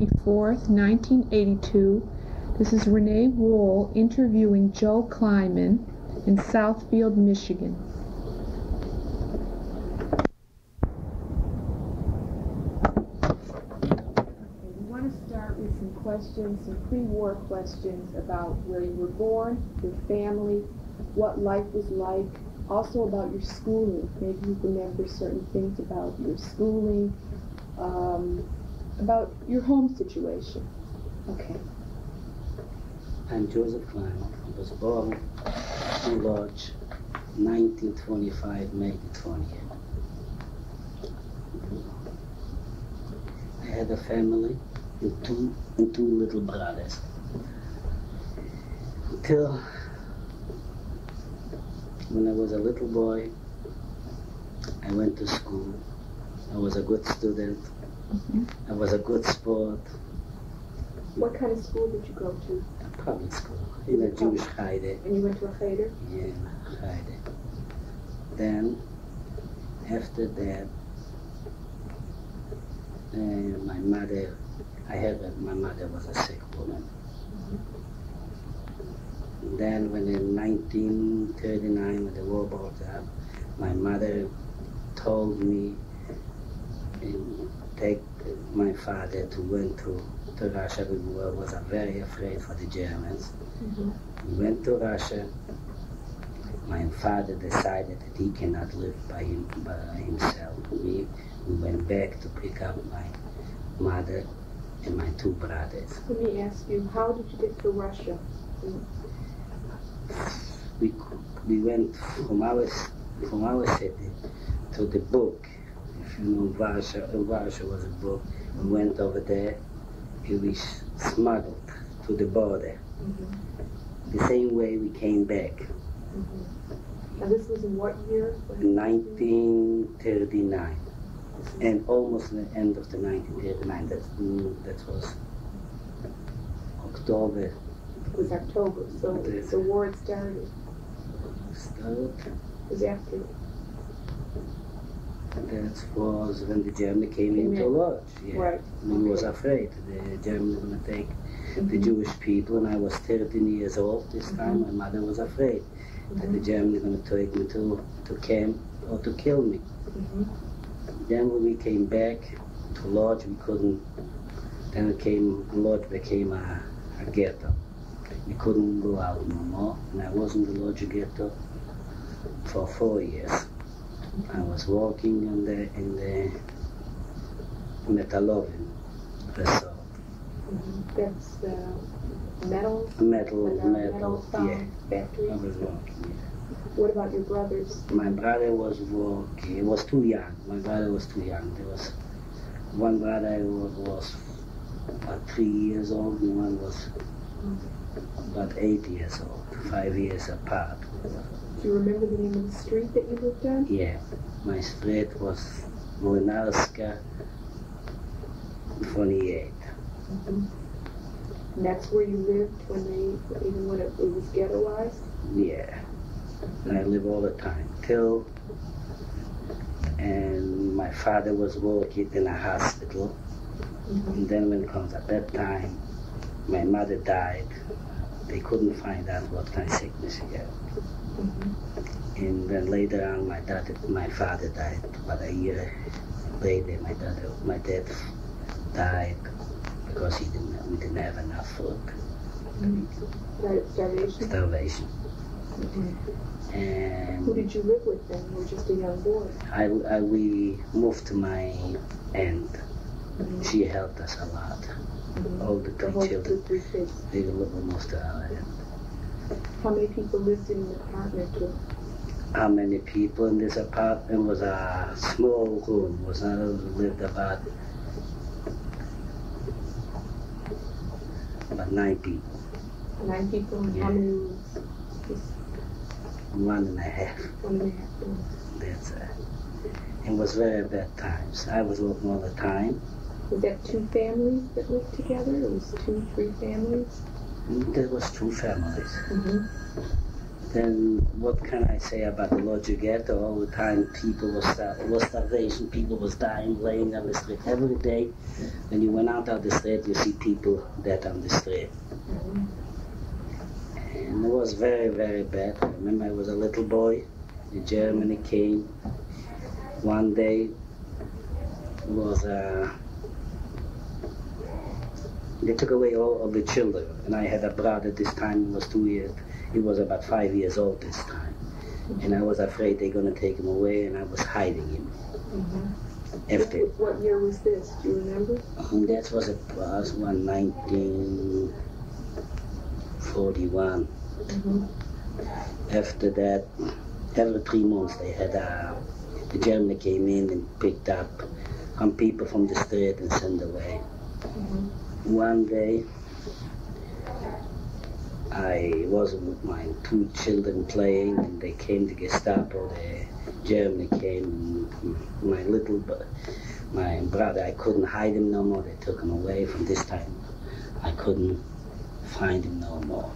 24th, 1982. This is Renee Wool interviewing Joe Klaiman in Southfield, Michigan. We want to start with some questions, some pre-war questions about where you were born, your family, what life was like, also about your schooling. Maybe you remember certain things about your schooling, about your home situation. Okay. I'm Joseph Klaiman. I was born in Łódź, 1925, May the 20th. I had a family and two little brothers. Until when I was a little boy, I went to school. I was a good student. I was a good sport. What kind of school did you go to? A public school, in a Jewish cheder. And you went to a cheder? Yeah, cheder. Then, after that, my mother, I heard that my mother was a sick woman. Then when in 1939, when the war broke up, my mother told me take my father to went to Russia. We was very afraid for the Germans. We went to Russia. My father decided that he cannot live by himself. We went back to pick up my mother and my two brothers. Let me ask you, how did you get to Russia? We went from our city to the book. If you know Warsaw was a book. We went over there and we smuggled to the border. The same way we came back. And this was in what year? 1939. And almost the end of the 1939. That was October. It was October, so the war had started. Started? It was after. That was when the Germany came into Łódź. Yeah. Right. We was afraid the Germans were going to take the Jewish people, and I was 13 years old this time. My mother was afraid that the Germans were going to take me to camp or to kill me. Then when we came back to Łódź, we couldn't. Then Łódź became a ghetto. We couldn't go out no more, and I was in the Łódź ghetto for 4 years. I was working in the Metallovian resort. That's the metal yeah. factory? I was working, yeah. What about your brothers? My brother was working. He was too young. My brother was too young. There was one brother who was about 3 years old, and one was about 8 years old, 5 years apart. Do you remember the name of the street that you lived on? Yeah, my street was Młynarska 28. And that's where you lived even when it was ghettoized? Yeah, and I live all the time till, and my father was working in a hospital, and then when it comes at that time, my mother died. They couldn't find out what kind of sickness he had. And then later on, my father died. About a year later, my dad died because we didn't have enough food. Starvation? Starvation. And who did you live with then? You were just a young boy. We moved to my aunt. She helped us a lot. All the three children. They lived almost to our aunt. How many people lived in the apartment? How many people in this apartment? Was a small room. Was not lived about 9 people. 9 people, and how many rooms? 1.5. 1.5 rooms. That's it. It was very bad times. I was working all the time. Was that 2 families that lived together? It was 2, 3 families? There was 2 families. Then what can I say about the Łódź ghetto? All the time people was starvation, people was dying, laying on the street every day. When you went out on the street, you see people dead on the street. And it was very, very bad. I remember I was a little boy. The Germany came one day. They took away all of the children, and I had a brother this time. He was 2 years. He was about 5 years old this time, and I was afraid they're gonna take him away, and I was hiding him. After What year was this? Do you remember? That was 1941. After that, every 3 months they had the Germany came in and picked up some people from the street and sent away. One day, I was with my 2 children playing, and they came to Gestapo. The Germany came. My brother, I couldn't hide him no more. They took him away. From this time, I couldn't find him no more.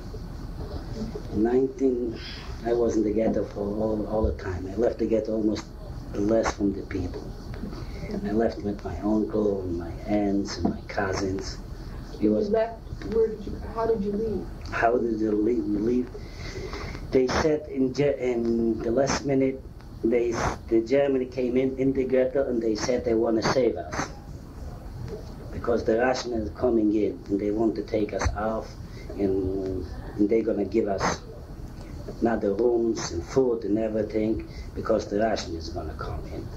I was in the ghetto for all the time. I left the ghetto almost less from the people. I left with my uncle and my aunts and my cousins. You left. How did you leave? How did you leave? They said in the last minute, the Germany came in the ghetto, and they said they want to save us because the Russians are coming in and they want to take us off, and they're gonna give us another rooms and food and everything because the Russians is gonna come in.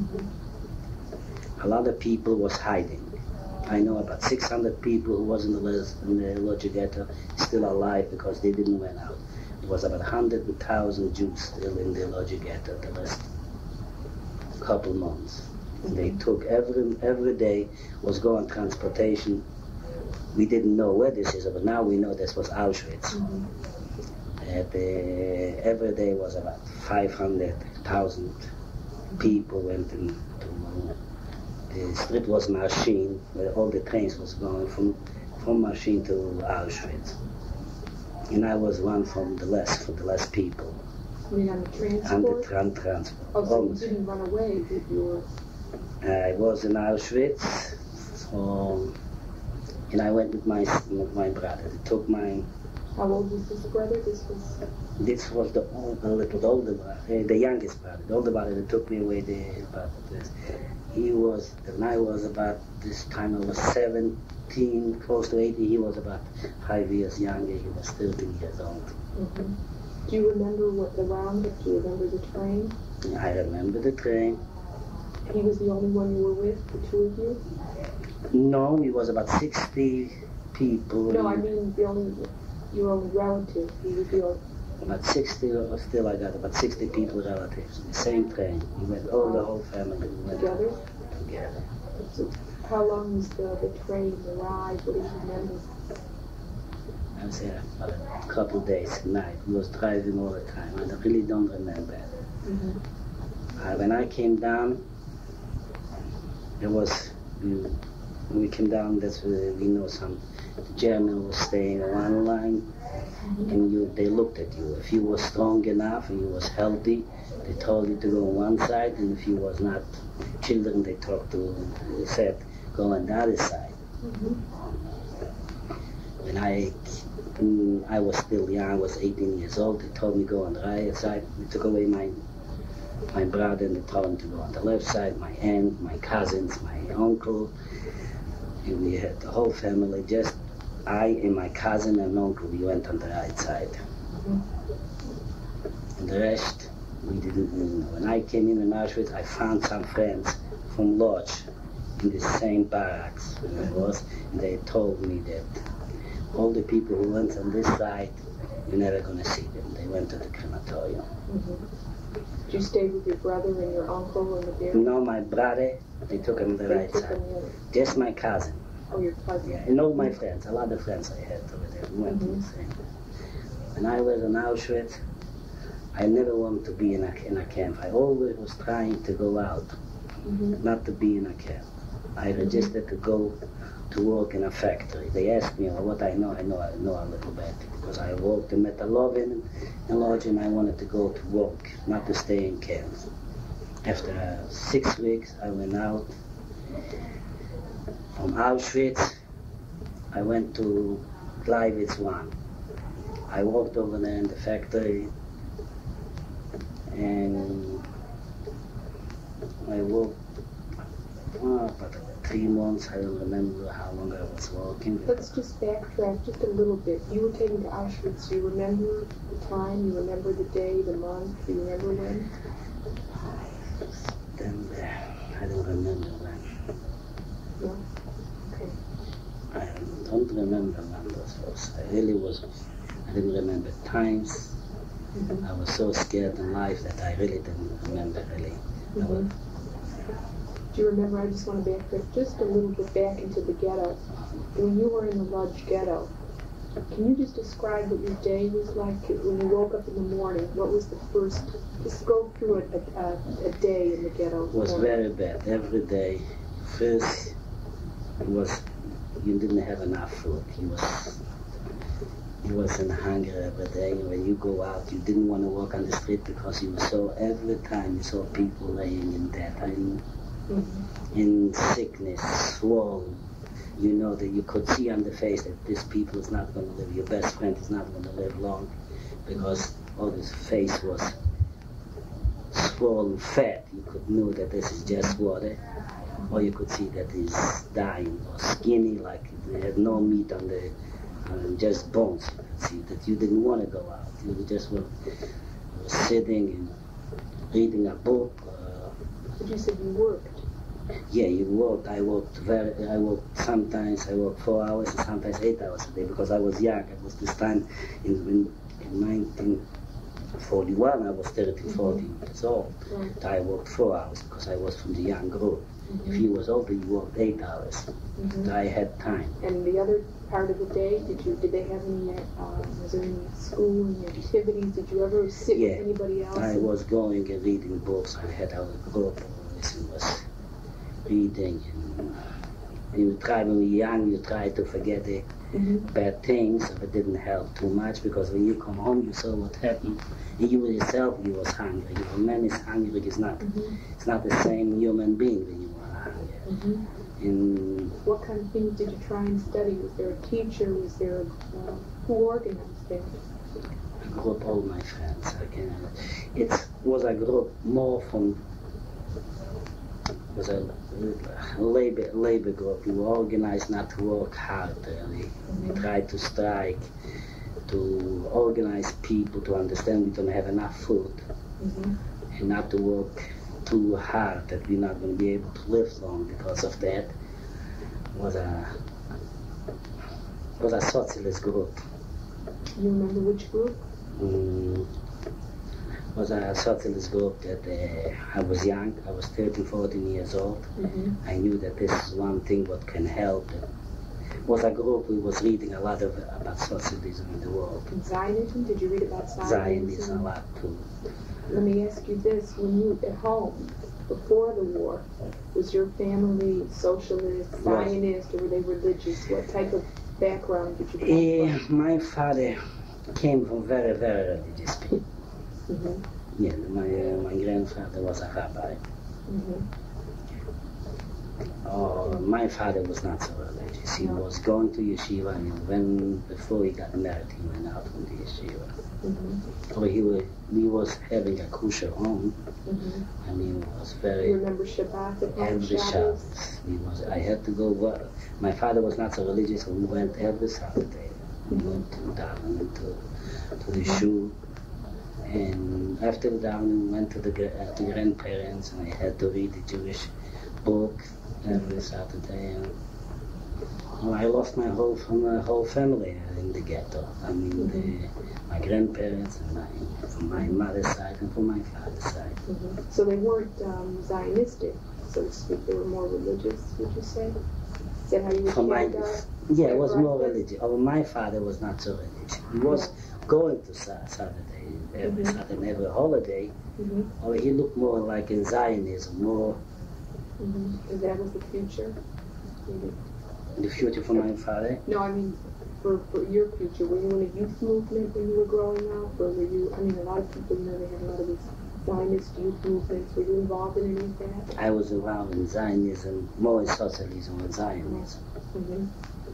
A lot of people was hiding. I know about 600 people who was in the Łódź ghetto still alive because they didn't went out. It was about 100,000 Jews still in the Łódź ghetto the last couple months. And they took every day was going transportation. We didn't know where this is, but now we know this was Auschwitz. Every day was about 500,000 people went into. The street was machine, where all the trains was going from machine to Auschwitz. And I was one from the last people. You mean on the transport? On the transport. Oh, so you didn't run away with your... I was in Auschwitz, and I went with my brother. They took my... How old was this brother? This was the older brother, the youngest brother. The older brother that took me away there. When I was about this time, I was 17, close to 18. He was about 5 years younger. He was 13 years old. Do you remember the roundup? Do you remember the train? I remember the train. He was the only one you were with, the 2 of you? No, it was about 60 people. No, I mean your only relative. He was your... About 60, still I got about 60 people relatives. The same train. We went the whole family. We went together? Together. So how long was the train, the ride? What do you remember? I was there about a couple of days at night. We was driving all the time. I really don't remember. When I came down, we came down, that's where we know some German was staying on one line, and they looked at you. If you were strong enough and you was healthy, they told you to go on one side, and if you was not children, they said go on the other side. When I was still young, I was 18 years old, they told me go on the right side. They took away my brother and they told him to go on the left side, my aunt, my cousins, my uncle, and we had the whole family, just I and my cousin and uncle, we went on the right side. And the rest, we didn't know. When I came in Auschwitz, I found some friends from Łódź in the same barracks where I was, and they told me that all the people who went on this side, you're never going to see them. They went to the crematorium. Did you stay with your brother and your uncle in the burial? No, my brother, they took him on the right side. Just my cousin. Oh, your cousin. Yeah, and all my friends, a lot of friends I had over there. We went to the same. When I was in Auschwitz, I never wanted to be in a camp. I always was trying to go out, not to be in a camp. I registered to go to work in a factory. They asked me what I know. I know a little bit because I worked in metal oven in Łódź, and I wanted to go to work, not to stay in camps. After 6 weeks, I went out from Auschwitz. I went to Gleiwitz I. I worked over there in the factory, and I worked about 3 months. I don't remember how long I was working. Let's just backtrack just a little bit. You were taken to Auschwitz. Do you remember the time? You remember the day, the month? Do you remember when? Then I don't remember when. No? Okay. I don't remember when this was. I didn't remember times. Mm-hmm. I was so scared in life that I really didn't remember really. Mm-hmm. Do you remember, I just want to backtrack just a little bit back into the ghetto. When you were in the Łódź ghetto, can you just describe what your day was like when you woke up in the morning? What was the first, just go through a day in the ghetto. It was very bad every day. First, it was, you didn't have enough food. You was in hunger every day. When you go out, you didn't want to walk on the street because you saw every time you saw people laying in death, in sickness, swollen. You know that you could see on the face that this people is not going to live. Your best friend is not going to live long because all his face was swollen, fat. You could know that this is just water, or you could see that he's dying, or skinny, like they had no meat on the. Just bones. You could see that you didn't want to go out. You just were sitting and reading a book. But you said you worked. Yeah, you worked. I worked sometimes I worked 4 hours and sometimes 8 hours a day because I was young. It was this time in 1941. I was 13, 14 years old. Right. I worked 4 hours because I was from the young group. If you was older, you worked 8 hours. I had time. And the other part of the day, did they have any, was there any school, any activities? Did you ever sit with anybody else? I was going and reading books. I had our group always who was reading. And you try, when you're young, you try to forget the bad things, but it didn't help too much because when you come home, you saw what happened. And you yourself, you was hungry. You know, man is hungry. It's not the same human being when you are hungry. And what kind of things did you try and study? Was there a teacher? Was there who organized that? A group, all my friends. It was a group more from. It was a labor group. We were organized not to work hard. Really. We tried to strike, to organize people to understand we don't have enough food, and not to work too hard that we're not going to be able to live long because of that. Was a socialist group. You remember which group? Was a socialist group that I was young. I was 13, 14 years old. I knew that this is one thing what can help. Was a group who was reading a lot about socialism in the world. And Zionism? Did you read about Zionism? Zionism a lot too. Let me ask you this: when you at home before the war, was your family socialist, Zionist, or were they religious? What type of background did you come from? My father came from very, very religious people. Yeah, my grandfather was a rabbi. My father was not so religious. He was going to yeshiva, and before he got married, he went out from the yeshiva. Or he was having a kosher home, and he was very. You remember Shabbat at home? Every Shabbat. I had to go. My father was not so religious, so we went every Saturday. We went to daven to the shul, and after the daven, we went to the grandparents, and I had to read the Jewish book every Saturday. And I lost my whole family in the ghetto. I mean, my grandparents, and from my mother's side and from my father's side. So they weren't Zionistic, so to speak. They were more religious, would you say? Is that how you would Yeah, it was more religious. My father was not so religious. He was going to Saturday, every Saturday, every holiday. Or he looked more like in Zionism, more. And that was the future? The future for my father? No, I mean, for your future. Were you in a youth movement when you were growing up? Or were you, I mean, a lot of people, you know, they have a lot of these Zionist youth movements. Were you involved in any of that? I was around in Zionism, more in socialism than Zionism. Mm-hmm.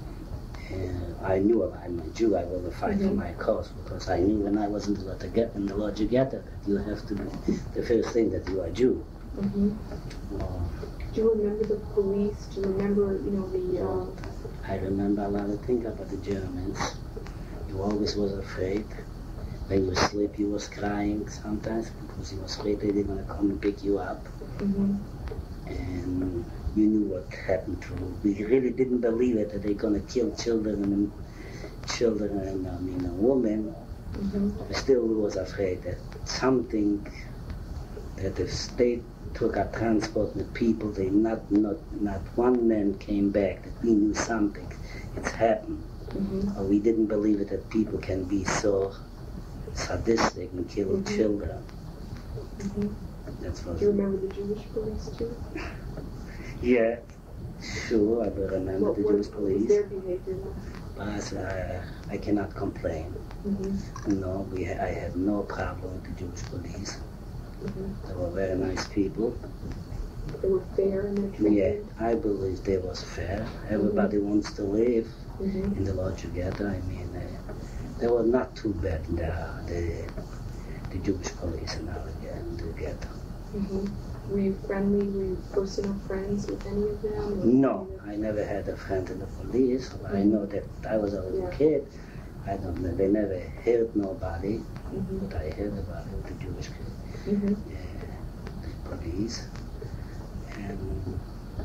I knew I'm a Jew, I will fight for my cause, because I knew when I was in the Łódź ghetto that you have to be the first thing that you are Jew. Mm-hmm. Do you remember the police? Do you remember, you know, the... I remember a lot of things about the Germans. You always was afraid. When you sleep, you was crying sometimes because you was afraid they were going to come and pick you up. Mm-hmm. And you knew what happened to you. We really didn't believe it, that they're going to kill children and a woman. Mm-hmm. Still we was afraid that something, that if they took our transport with people, they not one man came back, that we knew something. It's happened. Mm-hmm. Or we didn't believe it that people can be so sadistic and kill Mm-hmm. children. Mm-hmm. That's what. Do you remember the Jewish police too? Yeah, sure, I will remember the Jewish police. What was their behavior like? But I cannot complain. Mm-hmm. No, I had no problem with the Jewish police. Mm-hmm. They were very nice people. They were fair in their treatment? Yeah, I believe they was fair. Everybody wants to live Mm-hmm. in the Łódź ghetto. I mean, they were not too bad in the Jewish police in the ghetto. Mm-hmm. Were you friendly? Were you personal friends with any of them? Or No, I never had a friend in the police. Mm-hmm. I know that I was a little kid. I don't know. They never hurt nobody. Mm-hmm. But I heard about it, the Jewish Mm-hmm. the police. And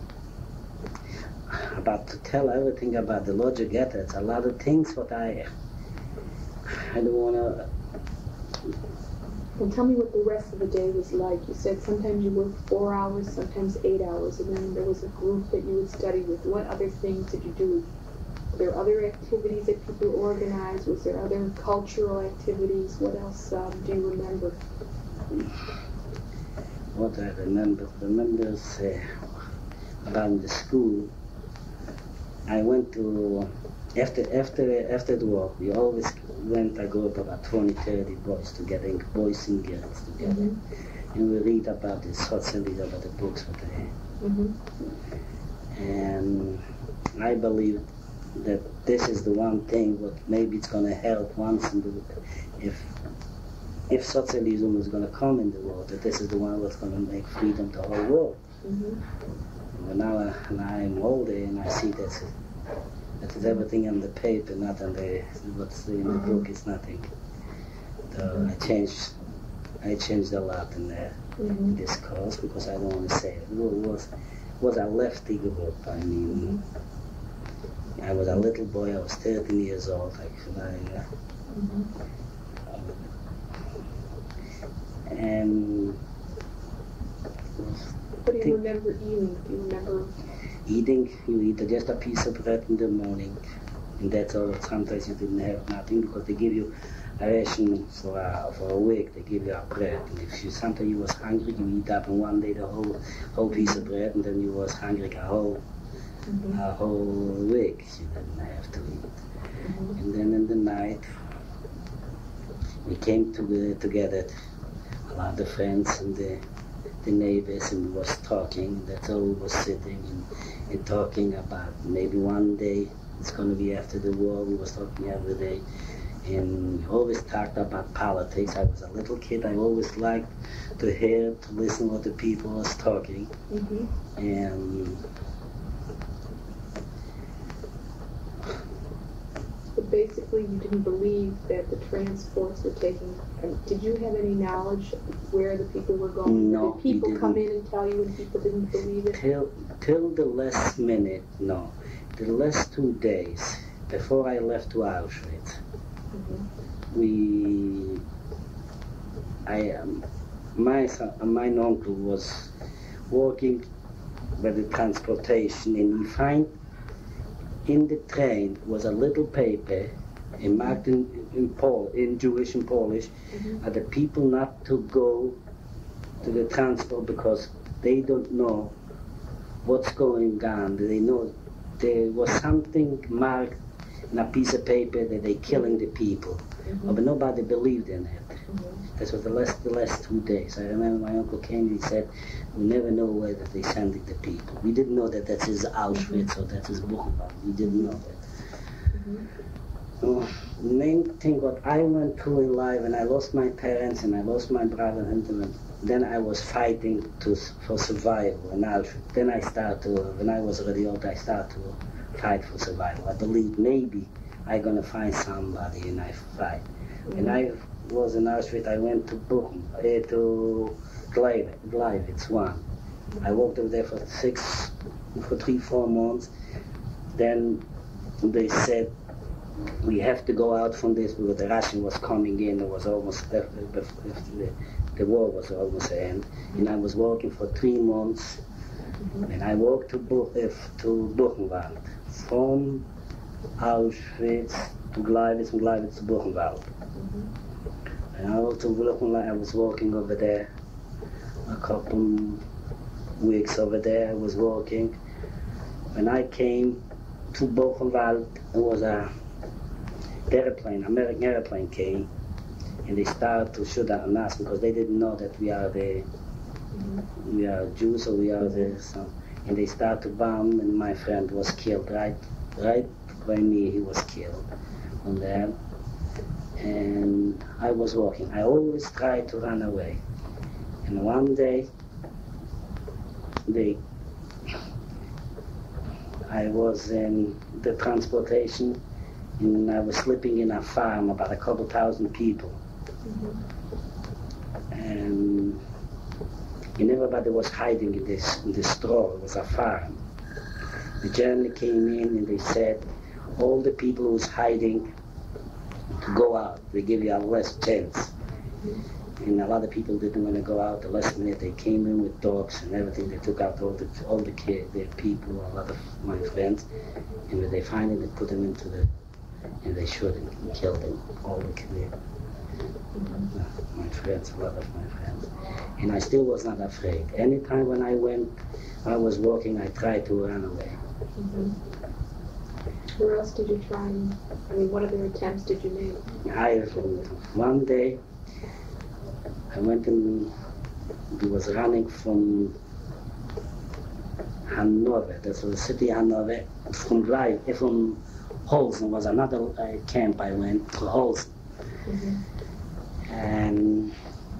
about to tell everything about the Łódź ghetto, it's a lot of things what I don't want to... Well, tell me what the rest of the day was like. You said sometimes you worked 4 hours, sometimes 8 hours, and then there was a group that you would study with. What other things did you do? Were there other activities that people organized? Was there other cultural activities? What else do you remember? What I remember is about the school. I went to, after the war, we always went, I go up about 20, 30 boys together, boys and girls together. Mm-hmm. And we read about the socialism, about the books what they had. Mm-hmm. And I believe that this is the one thing what maybe it's going to help once in the, if socialism is going to come in the world, that this is the one that's going to make freedom to the whole world. Mm-hmm. But now I'm older and I see that is everything on the paper, not on what's in the book is nothing. So I changed a lot in this cause because I don't want to say it. It was a lefty group. I mean, I was a little boy. I was 13 years old. And what do you remember eating? Do you remember eating? You eat just a piece of bread in the morning, and that's all. Sometimes you didn't have nothing because they give you a ration for a week. They give you a bread, and if sometimes you was hungry, you eat up in one day the whole piece of bread, and then you was hungry a whole week. You didn't have to eat. And then in the night, we came together, a lot of friends and the neighbors, and we was talking. That's all we was sitting and talking about. Maybe one day it's going to be after the war. We was talking every day, and we always talked about politics. I was a little kid. I always liked to listen what the people was talking, and. But basically, you didn't believe that the transports were taking. Did you have any knowledge where the people were going? No. Did people come in and tell you, and people didn't believe it? Till the last minute, no. The last 2 days before I left to Auschwitz, my uncle was working with the transportation, and he find. In the train was a little paper, marked in Jewish and Polish, the people not to go to the transport because they don't know what's going on. They know there was something marked in a piece of paper that they killing the people, but nobody believed in it. That was the last 2 days. I remember my uncle came and he said, we never know where that they sending the people. We didn't know that that is Auschwitz or that is Buchenwald. We didn't know that. The main thing what I went through in life, and I lost my parents and I lost my brother, and then I was fighting for survival in Auschwitz. Then I started, when I was already old, I started to fight for survival. I believed maybe I'm going to find somebody and I fight. When I was in Auschwitz, I went to Gleiwitz I. I worked over there for 3-4 months. Then they said, we have to go out from this because the Russian was coming in. It was almost, the war was almost the end. And I was working for 3 months. And I walked to Buchenwald, from Auschwitz to Gleiwitz, from Gleiwitz to Buchenwald. And I walked to Buchenwald, I was walking over there a couple weeks over there, I was walking. When I came to Buchenwald, it was American airplane came, and they started to shoot at us because they didn't know that we are Jews or we are and they started to bomb, and my friend was killed right by me. He was killed on there, and I was walking. I always tried to run away, and one day I was in the transportation, and I was sleeping in a farm, about a couple thousand people. And everybody was hiding in this straw. It was a farm. The Germany came in and they said, all the people who was hiding, to go out. They give you a less chance. And a lot of people didn't want to go out. The last minute they came in with dogs and everything. They took out all the kids, the people, a lot of my friends. And when they finally put them into and they shot him and killed them, all the kids. My friends, a lot of my friends. And I still was not afraid. Anytime when I was walking, I tried to run away. Where else did you try? What other attempts did you make? One day, I went and was running from Hanover. That was the city Hanover. From Holzen was another camp. I went to Holzen. And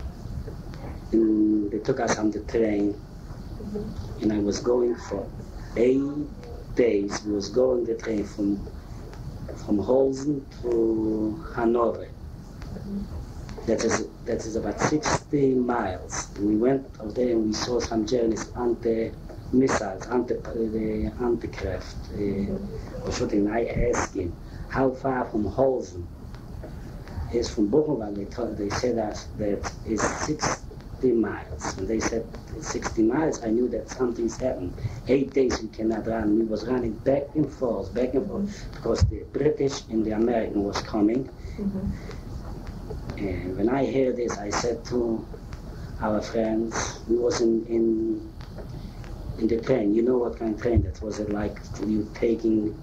they took us on the train, and I was going for 8 days. We was going the train from Holzen to Hanover. That is about 60 miles. And we went out there and we saw some journalists anti-missiles, anti-craft shooting. I asked him, how far from Holzen is from Buchenwald? They said us that it's 60 miles. And they said 60 miles, I knew that something's happened. 8 days we cannot run. We was running back and forth, because the British and the American was coming. And when I heard this, I said to our friends, we was in the train. You know what kind of train that was? It like you taking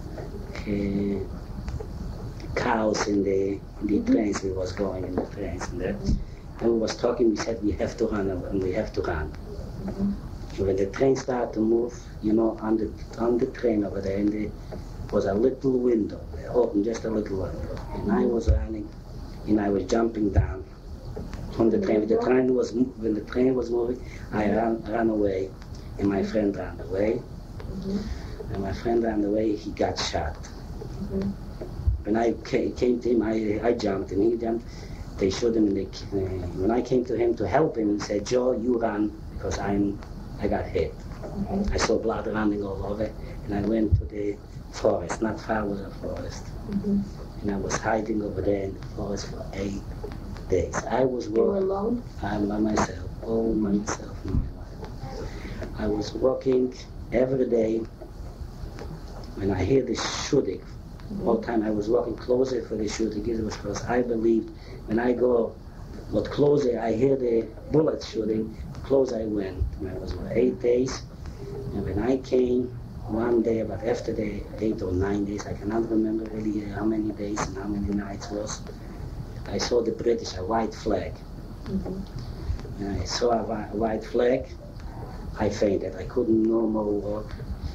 cows in the trains. We was going in the trains, and we was talking. We said we have to run, and we have to run. And when the train started to move, on the train over there, and there was a little window, open, just a little window, and I was running, and I was jumping down from the train. When the train was moving, I ran away, and my friend ran away. And my friend ran away. He got shot. When I came to him, I jumped, and he jumped. They shot him, and when I came to him to help him, he said, "Joe, you run, because I got hit." I saw blood running all over, and I went to the forest. Not far was a forest. And I was hiding over there in the forest for 8 days. I was walking. You were alone? I'm by myself, all myself and my wife. I was walking every day. When I hear the shooting, all the time I was walking closer for the shooting. It was because I believed when I go but closer, I hear the bullets shooting, closer I went. And I was for 8 days. And when I came one day, but after the 8 or 9 days, I cannot remember really how many days and how many nights was, I saw the British, a white flag. And I saw a white flag, I fainted. I couldn't no more walk.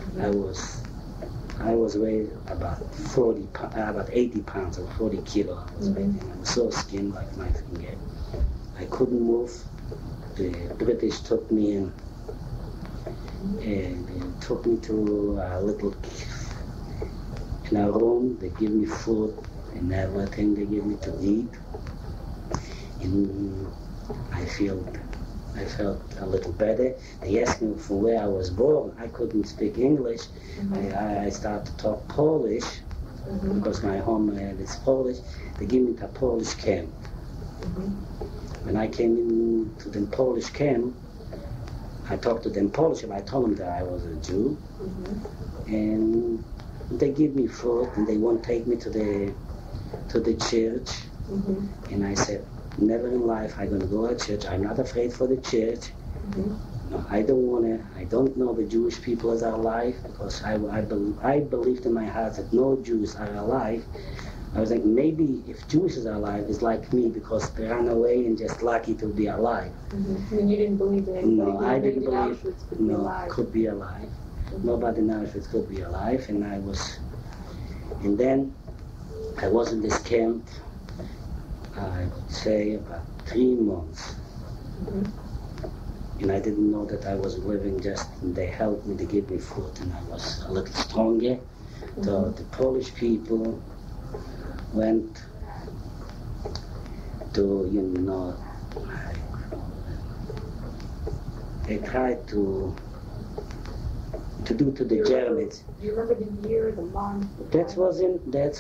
I was weighed about 80 pounds or 40 kilo. I was weighing. I was so skinned like my finger. I couldn't move. The British took me in, and they took me to a little in a room. They give me food and everything. They give me to eat, and I felt a little better. They asked me from where I was born. I couldn't speak English. I started to talk Polish because my home is Polish. They gave me to a Polish camp. When I came into the Polish camp, I talked to them Polish, and I told them that I was a Jew. And they give me food, and they won't take me to the church. And I said, never in life I'm going to go to church. I'm not afraid for the church. No, I don't know the Jewish people as are alive, because I believed in my heart that no Jews are alive. I was like, maybe if Jews are alive, it's like me, because they ran away and just lucky to be alive. And you didn't believe that? No, I didn't believe Auschwitz could be alive. Could be alive. Nobody in Auschwitz could be alive, and then I was in this camp, I would say about 3 months. And I didn't know that I was living and they helped me to give me food, and I was a little stronger. So the Polish people went to, they tried to do to the Germans. Do you remember the year, the month? That was in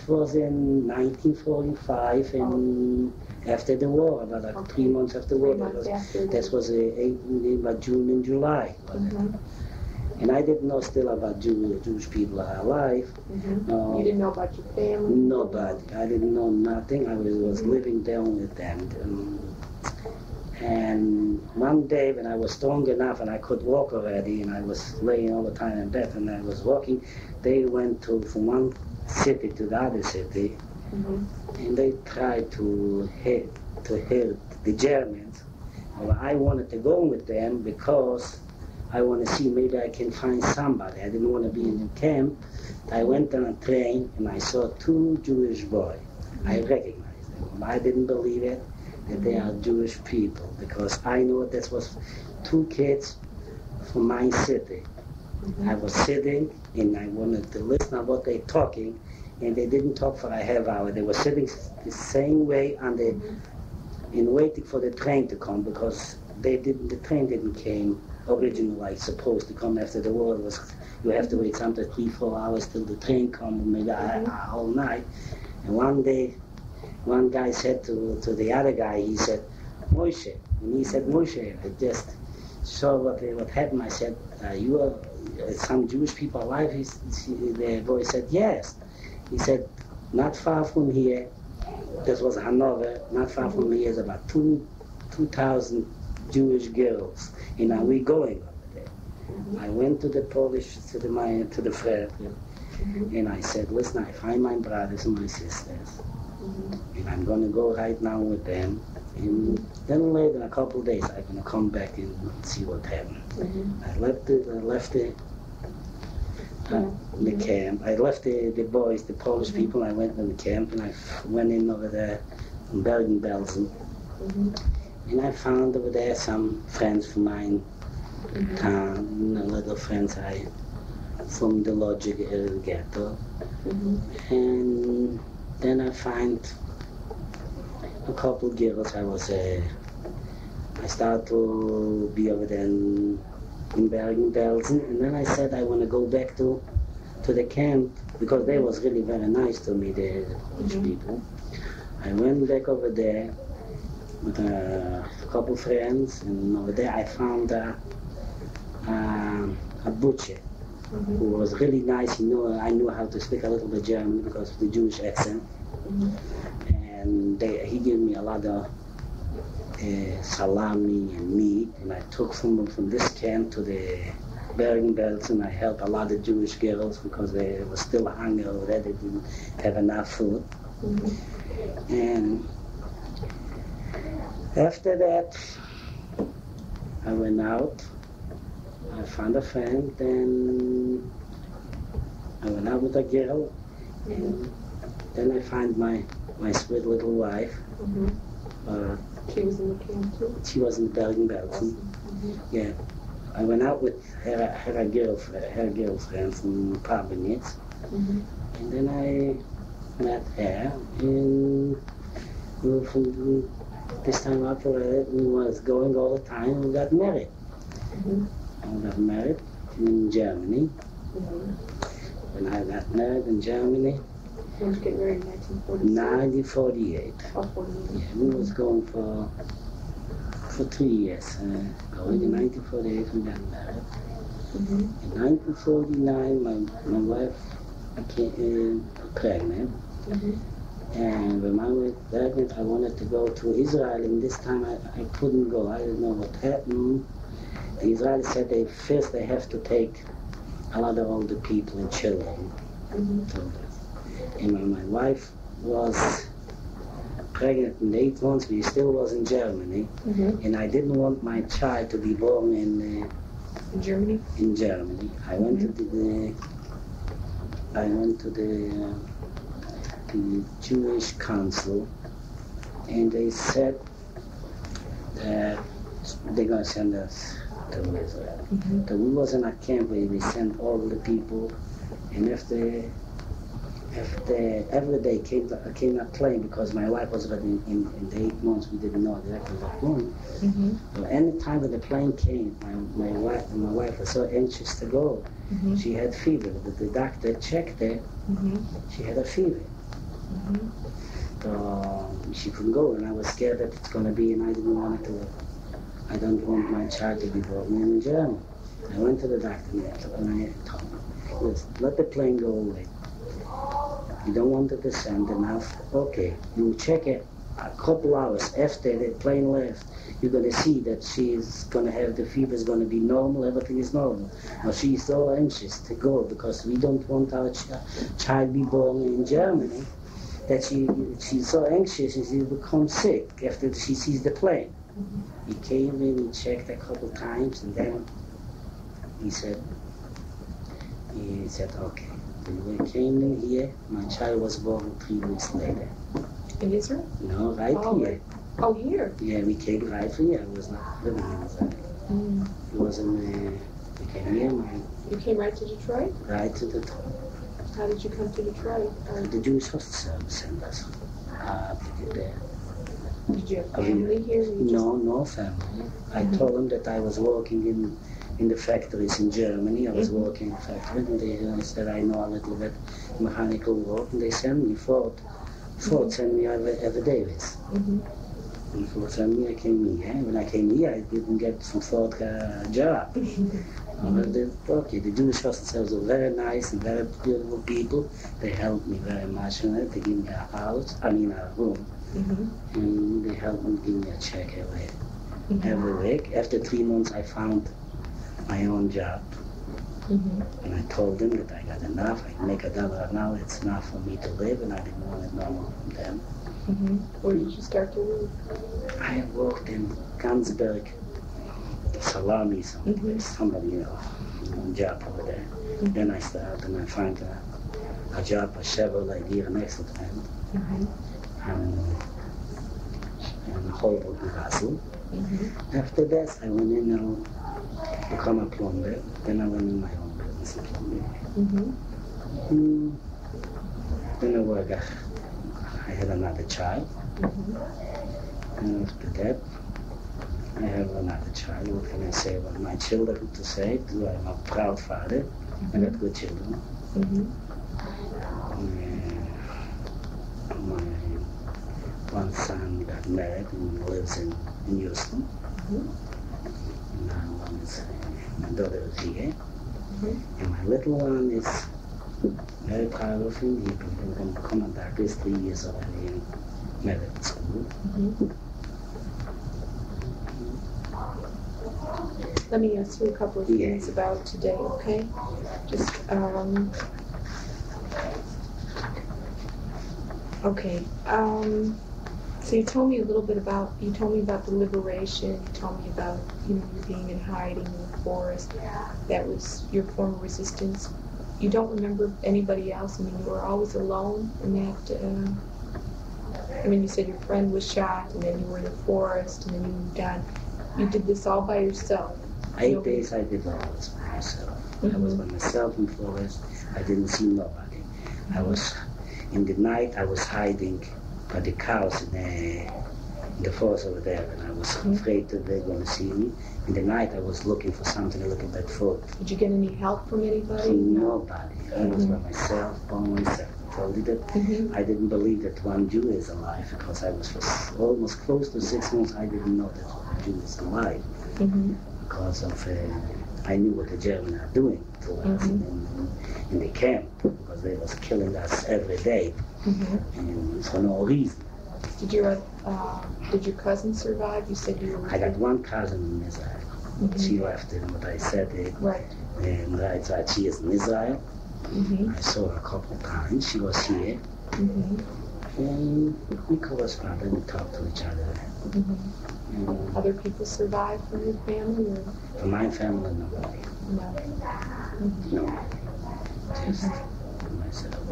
1945, and after the war, about 3 months after the war. That was about June and July. And I didn't know still about Jewish people are alive. You didn't know about your family? Nobody. I didn't know nothing. I was living down with them. And one day when I was strong enough and I could walk already, and I was laying all the time in bed and I was walking, they went from one city to the other city, and they tried to hit the Germans. Well, I wanted to go with them because I want to see maybe I can find somebody. I didn't want to be in the camp. I went on a train and I saw 2 Jewish boys. I recognized them. I didn't believe it, that they are Jewish people, because I know that was 2 kids from my city. I was sitting and I wanted to listen to what they're talking, and they didn't talk for a half hour. They were sitting the same way and waiting for the train to come, because the train didn't came originally like supposed to come after the war. You have to wait sometimes 3-4 hours till the train comes, maybe a whole night. And one day, one guy said to the other guy, he said, Moshe. And he said, Moshe, I just saw what happened. I said, you are some Jewish people alive? The boy said, yes. He said, not far from here, this was Hanover, not far from here is about 2,000 Jewish girls. And are we going over there? I went to the Polish, to the friend, and I said, listen, I find my brothers and my sisters, and I'm going to go right now with them, and then later, in a couple of days, I'm going to come back and see what happened. I left the camp. I left the boys, the Polish people. I went in the camp, and I went in over there in Bergen-Belsen, and I found over there some friends from mine, little friends from the Łódź ghetto, and then I find a couple of girls. I started to be over there in Bergen-Belsen, and then I said I want to go back to the camp, because they was really very nice to me, the Polish people. I went back over there with a couple friends, and over there I found a butcher who was really nice. I knew how to speak a little bit German because of the Jewish accent, and he gave me a lot of salami and meat, and I took from this camp to the Bergen-Belsen. I helped a lot of Jewish girls because they were still hungry already, didn't have enough food. And after that, I went out. I found a friend, and I went out with a girl. And then I found my sweet little wife. She was in the camp too? She was in Bergen-Belsen. Yeah. I went out with her girlfriend from Pabinitz. And then I met her, and from this time after we was going all the time, and we got married. I got married in Germany. When I got married in Germany, When did you get married in 1946? 1948. Oh, 48. Yeah, we was going for 3 years. Going in 1948, we got married. In 1949, my wife became pregnant. And when I was pregnant, I wanted to go to Israel, and this time I couldn't go. I didn't know what happened. The Israelis said first they have to take a lot of older people and children. And when my wife was pregnant in 8 months, we still was in Germany, and I didn't want my child to be born in Germany. In Germany, I went to the Jewish council, and they said that they're gonna send us to Israel. So we was in a camp where we sent all the people, and after every day came a plane, because my wife was already in the 8 months, we didn't know exactly what going. So any time when the plane came, my wife was so anxious to go. She had fever. The doctor checked her. She had a fever. So she couldn't go, and I was scared that it's going to be, and I didn't want to. I don't want my child to be born in Germany. I went to the doctor and I told him, "Listen, let the plane go away. You don't want it to descend enough. Okay, you check it a couple hours after the plane left. You're going to see that she's going to have the fever is going to be normal, everything is normal. But she's so anxious to go because we don't want our child be born in Germany, that she's so anxious and she becomes sick after she sees the plane." He came in, he checked a couple times, and then he said, okay. When we came in here, my child was born 3 weeks later. In Israel? No, right here. Oh, here? Yeah, we came right here. I was not living in Israel. It wasn't, we came here, You came right to Detroit? right to Detroit. How did you come to Detroit? The Jewish Hospital Service sent us there. Did you have family here? No family. I told them that I was working in the factories in Germany. I was working in factories, and they said I know a little bit mechanical work, and they sent me Ford sent me every day. And Ford sent me, I came here. When I came here, I didn't get some Ford job. The Jewish hostels were very nice and very beautiful people. They helped me very much in it. They gave me a room. And they helped me give me a check every week. After 3 months, I found my own job. And I told them that I got enough. I make $1 an hour. It's enough for me to live, and I didn't want it no more from them. Where did you start to work? I worked in Gansberg, Salami, somebody, job over there. Then I started, and I find a job for Chevrolet here in Exeltland. And Holden Basel. After that, I went in and become a plumber. Then I went in my own business in plumbing. Then I had another child. And after that, I have another child. What can I say about my children to say? I'm a proud father. I got good children. My one son got married and lives in Houston. Now my daughter is here. And my little one is very proud of him. He's going to become a doctor. He's 3 years already in medical school. Let me ask you a couple of things about today, okay? Just, okay. So you told me a little bit about, you told me about the liberation, you told me about, you being in hiding in the forest. That was your form of resistance. You don't remember anybody else? I mean, you were always alone in that, I mean, you said your friend was shot, and then you were in the forest, and then you moved on. You did this all by yourself? 8 days I did all this by myself. I was by myself in the forest. I didn't see nobody. I was, in the night, I was hiding by the cows in the forest over there, and I was afraid that they're going to see me. In the night, I was looking for something, looking for food. Did you get any help from anybody? From nobody. I was by myself, I told you that I didn't believe that one Jew is alive, because I was for almost close to 6 months, I didn't know that one Jew is alive. Because of, I knew what the Germans are doing to us in the camp, because they was killing us every day, and for no reason. Did your cousin survive? You said you were... I got one cousin in Israel. She left in what I said. And she is in Israel. I saw her a couple of times. She was here. And we corresponded and talked to each other. Other people survived from your family? Or? From my family, nobody. No. Just myself.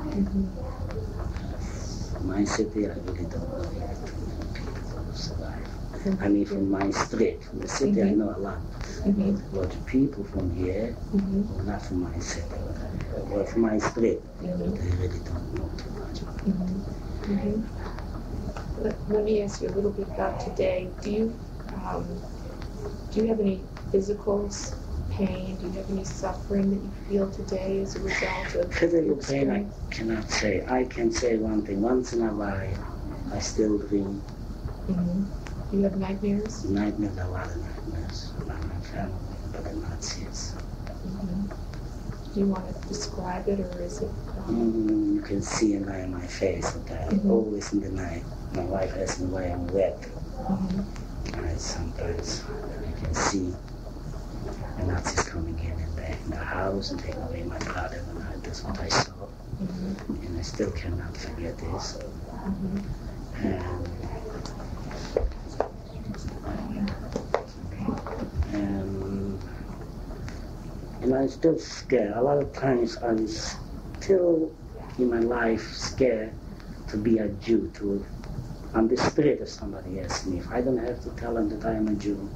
From my city, I really don't know yet people who survive. I mean, from my street. From the city, I know a lot. A lot of people from here, well, not from my city, but from my street, they really don't know too much about it. Let me ask you a little bit about today. Do you have any physical pain? Do you have any suffering that you feel today as a result of physical pain? I cannot say. I can say one thing. Once in a while, I still dream. You have nightmares? Nightmares, a lot of nightmares about my family, about the Nazis. Do you want to describe it, or is it? You can see it in my face. Always in the night. My wife asks me why I'm wet. Sometimes I can see the Nazis coming in the house and taking away my brother. And that's what I saw. And I still cannot forget this. And I'm still scared. A lot of times I'm still in my life scared to be a Jew. On the street, if somebody asks me, if I don't have to tell them that I am a Jew,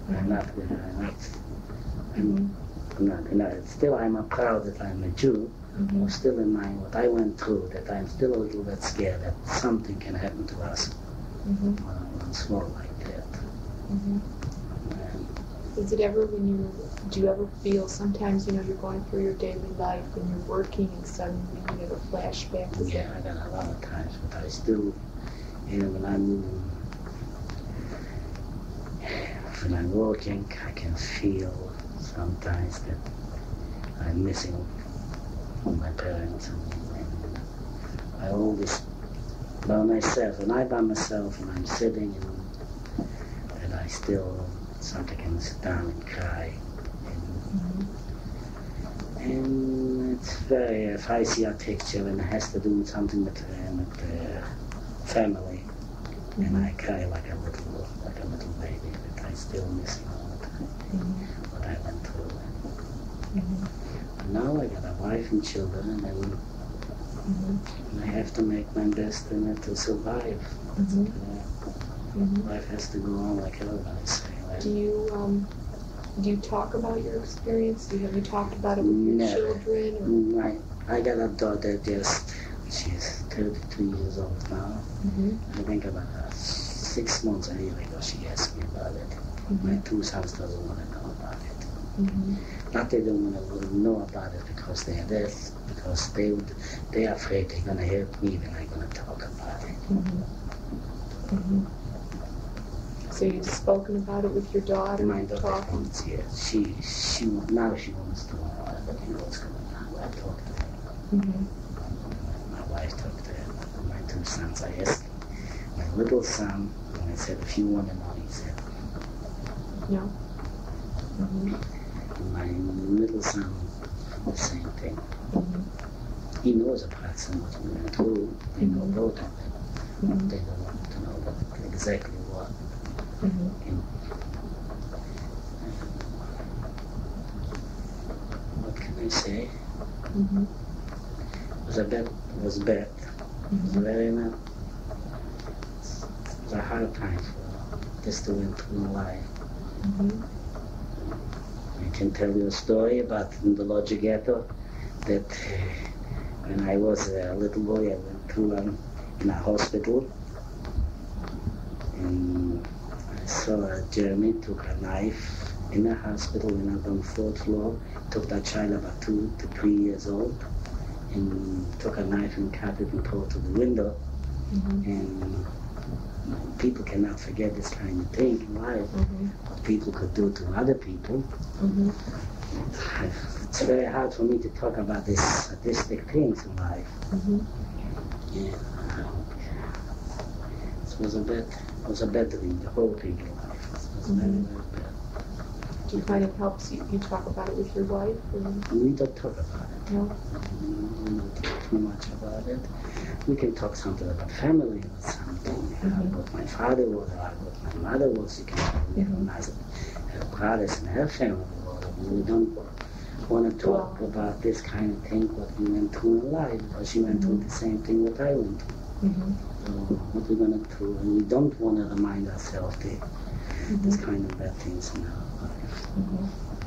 still I'm proud that I'm a Jew. I'm still in mind what I went through, that I'm still a little bit scared that something can happen to us on small like that. Is it ever do you ever feel sometimes, you're going through your daily life and you're working and suddenly you have a flashback? Yeah, I got a lot of times, but I still, when I'm working, I can feel sometimes that I'm missing my parents. And I always, by myself, when I'm by myself and I'm sitting and I still, sometimes I can sit down and cry. And it's very, if I see a picture and it has to do with something with the family, and I cry like a little baby, but I'm still missing all the time what I went through. And now I got a wife and children, and I have to make my best to survive. Life has to go on like everybody say. Do you talk about your experience? Have you talked about it with your children? Or? I got a daughter she's 32 years old now. I think about 6 months a year ago she asked me about it. My 2 sons doesn't want to know about it. Not they don't want to know about it because they're deaf, because they're afraid they're going to hurt me when I'm going to talk about it. So you've spoken about it with your daughter? My daughter wants, yes. She now she wants to know everything what's going on. I talked to her. My wife talked to her. My 2 sons, I asked my little son, and I said, if you want to know, he said, no. And my middle son, the same thing. He knows about some what we went through. They know both of them. They don't want to know exactly what. You know. What can I say? It was bad. It was bad. It was very it was a hard time for this to went through my life. I can tell you a story about in the Łódź ghetto that when I was a little boy, I went to in a hospital, and I saw a German took a knife in a hospital, went up on the 4th floor, took that child about 2 to 3 years old, and took a knife and cut it and threw it to the window. And people cannot forget this kind of thing in life, what people could do to other people. It's very hard for me to talk about these sadistic things in life. Yeah. It was a bad thing, the whole thing in life. It was very, very bad. Do you find it helps you talk about it with your wife? Or? We don't talk about it. No? We don't talk too much about it. We can talk something about family or something, what my father was, or what my mother was. You can her brothers and her family. We don't want to talk about this kind of thing, what we went through in life, because she went through the same thing what I went through. So what we're going to do, and we don't want to remind ourselves this kind of bad things in our life.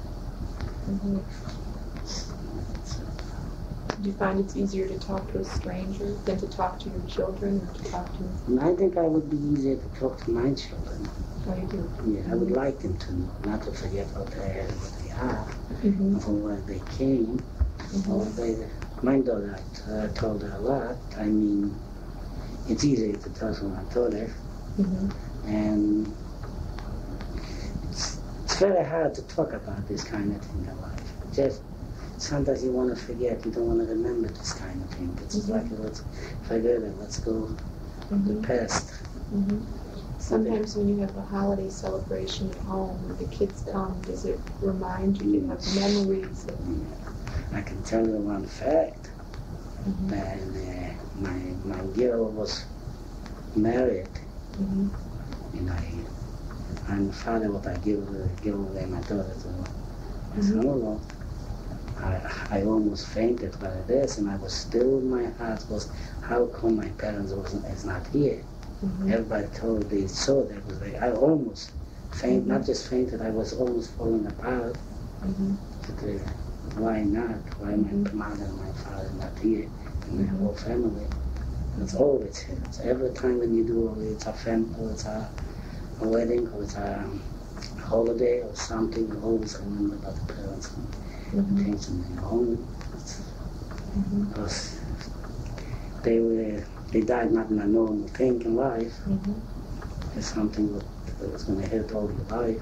Do you find it's easier to talk to a stranger than to talk to your children, or to talk to? And I think I would be easier to talk to my children. Oh, you do? Yeah, I would like them to know, not to forget what they had, what they are, and from where they came. My daughter, I told her a lot. I mean, it's easier to tell from my daughter, and it's very hard to talk about this kind of thing in life. Just sometimes you want to forget, you don't want to remember this kind of thing. It's just like, let's forget it, let's go to the past. Sometimes when you have a holiday celebration at home, when the kids come, does it remind you to have memories? I can tell you one fact. And my girl was married, and I'm the father what I give away my daughter to my son-in-law. I almost fainted by this, and I was still, my heart was, how come my parents is not here? Everybody told they saw that was like, I almost fainted, not just fainted, I was almost falling apart. But, why not? Why my mother and my father not here, and my whole family? It's always here. It's every time when you do, it's a family, or it's a wedding, or it's a holiday or something, you always remember about the parents and things in their home. Because they died not in a normal thing in life. It's something that was going to hurt all your life.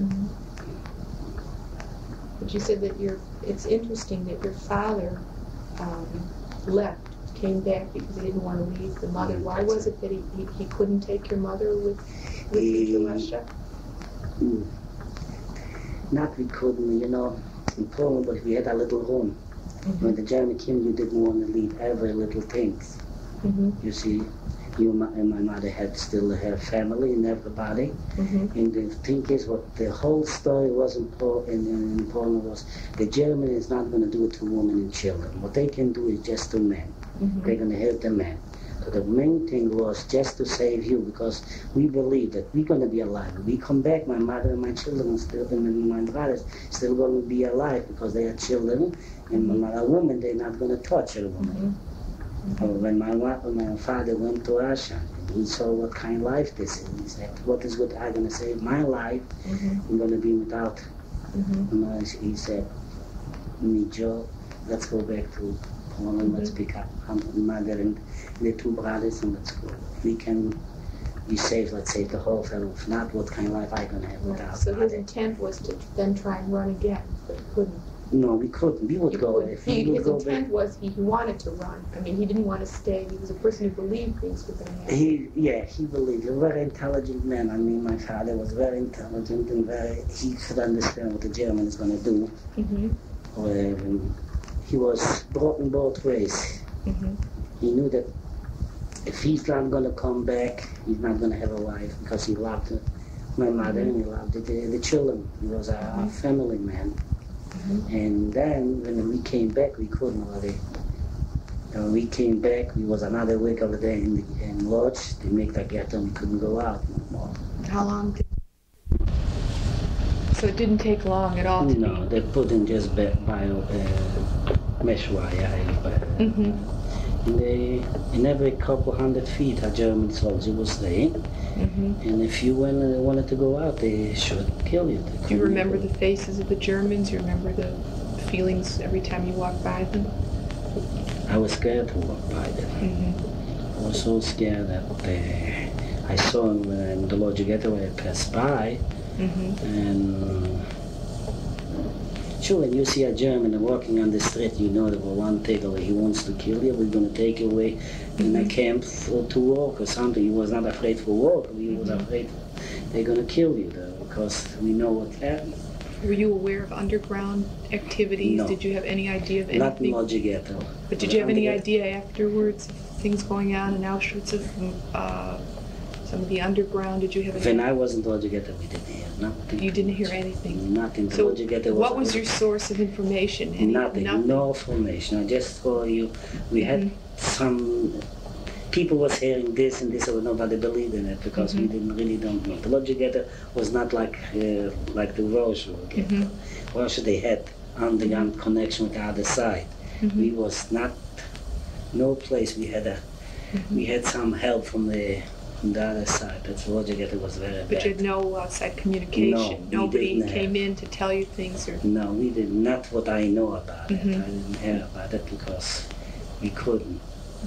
But you said that it's interesting that your father left, came back because he didn't want to leave the mother. Why was it that he couldn't take your mother with you to Russia? Not we couldn't, in Poland, but we had a little room. When the German came, you didn't want to leave every little thing. You see, and my mother had still her family and everybody. And the thing is, what the whole story was in Poland was, the German is not going to do it to women and children. What they can do is just to men. They're going to hurt the men. So the main thing was just to save you, because we believe that we're going to be alive. When we come back, my mother and my children still, and my brothers still going to be alive, because they are children, and a woman, they're not going to touch a woman. When my father went to Russia, he saw what kind of life this is. He said, what is good? I'm going to save my life. I'm going to be without. He said, me, Joe, let's go back to Poland. Let's pick up mother and the two brothers, and let's go. We can be safe, let's save the whole family. If not, what kind of life I'm going to have without So mother. his intent was to then try and run again, but he couldn't. No, we couldn't. We would go. If we would His go intent back, was he wanted to run. I mean, he didn't want to stay. He was a person who believed things were going to happen. he believed. A very intelligent man. I mean, my father was very intelligent and he could understand what the German is going to do. He was broken both ways. He knew that if he's not going to come back, he's not going to have a wife because he loved my mother and he loved the children. He was a family man. And then when we came back, we couldn't already. When we came back, we was another week over there in Łódź. They make the ghetto and we couldn't go out no more. How long did So it didn't take long at all to No, they put in just mesh wire. In every couple 100 feet, a German soldier was there. And if you wanted to go out, they should kill you. Do you remember the faces of the Germans? You remember the feelings every time you walked by them? I was scared to walk by them. I was so scared that I saw him in the Łódź ghetto. I passed by, and sure, when you see a German walking on the street, you know that one takeaway, he wants to kill you. We're going to take you away in a camp to work or something. He was not afraid for work. He was afraid they're going to kill you though, because we know what happened. Were you aware of underground activities? No. Did you have any idea of anything? Not in Łódź ghetto. But did you have any idea afterwards of things going on in Auschwitz, of some of the underground? Did you have any? When I was in Łódź ghetto, we didn't hear nothing. You didn't hear anything? Nothing. So Łódź ghetto what was your source of information? Nothing. No information. I just told you we had some people was hearing this and this, but nobody believed in it because we really don't know. The Łódź ghetto was not like the Warsaw ghetto. Warsaw, they had underground connection with the other side. We was not no place. We had some help from the other side. That's Łódź ghetto was very bad. But you had no outside communication. No, nobody came in to tell you things, or no, we did not. What I know about it, I didn't hear about it because we couldn't.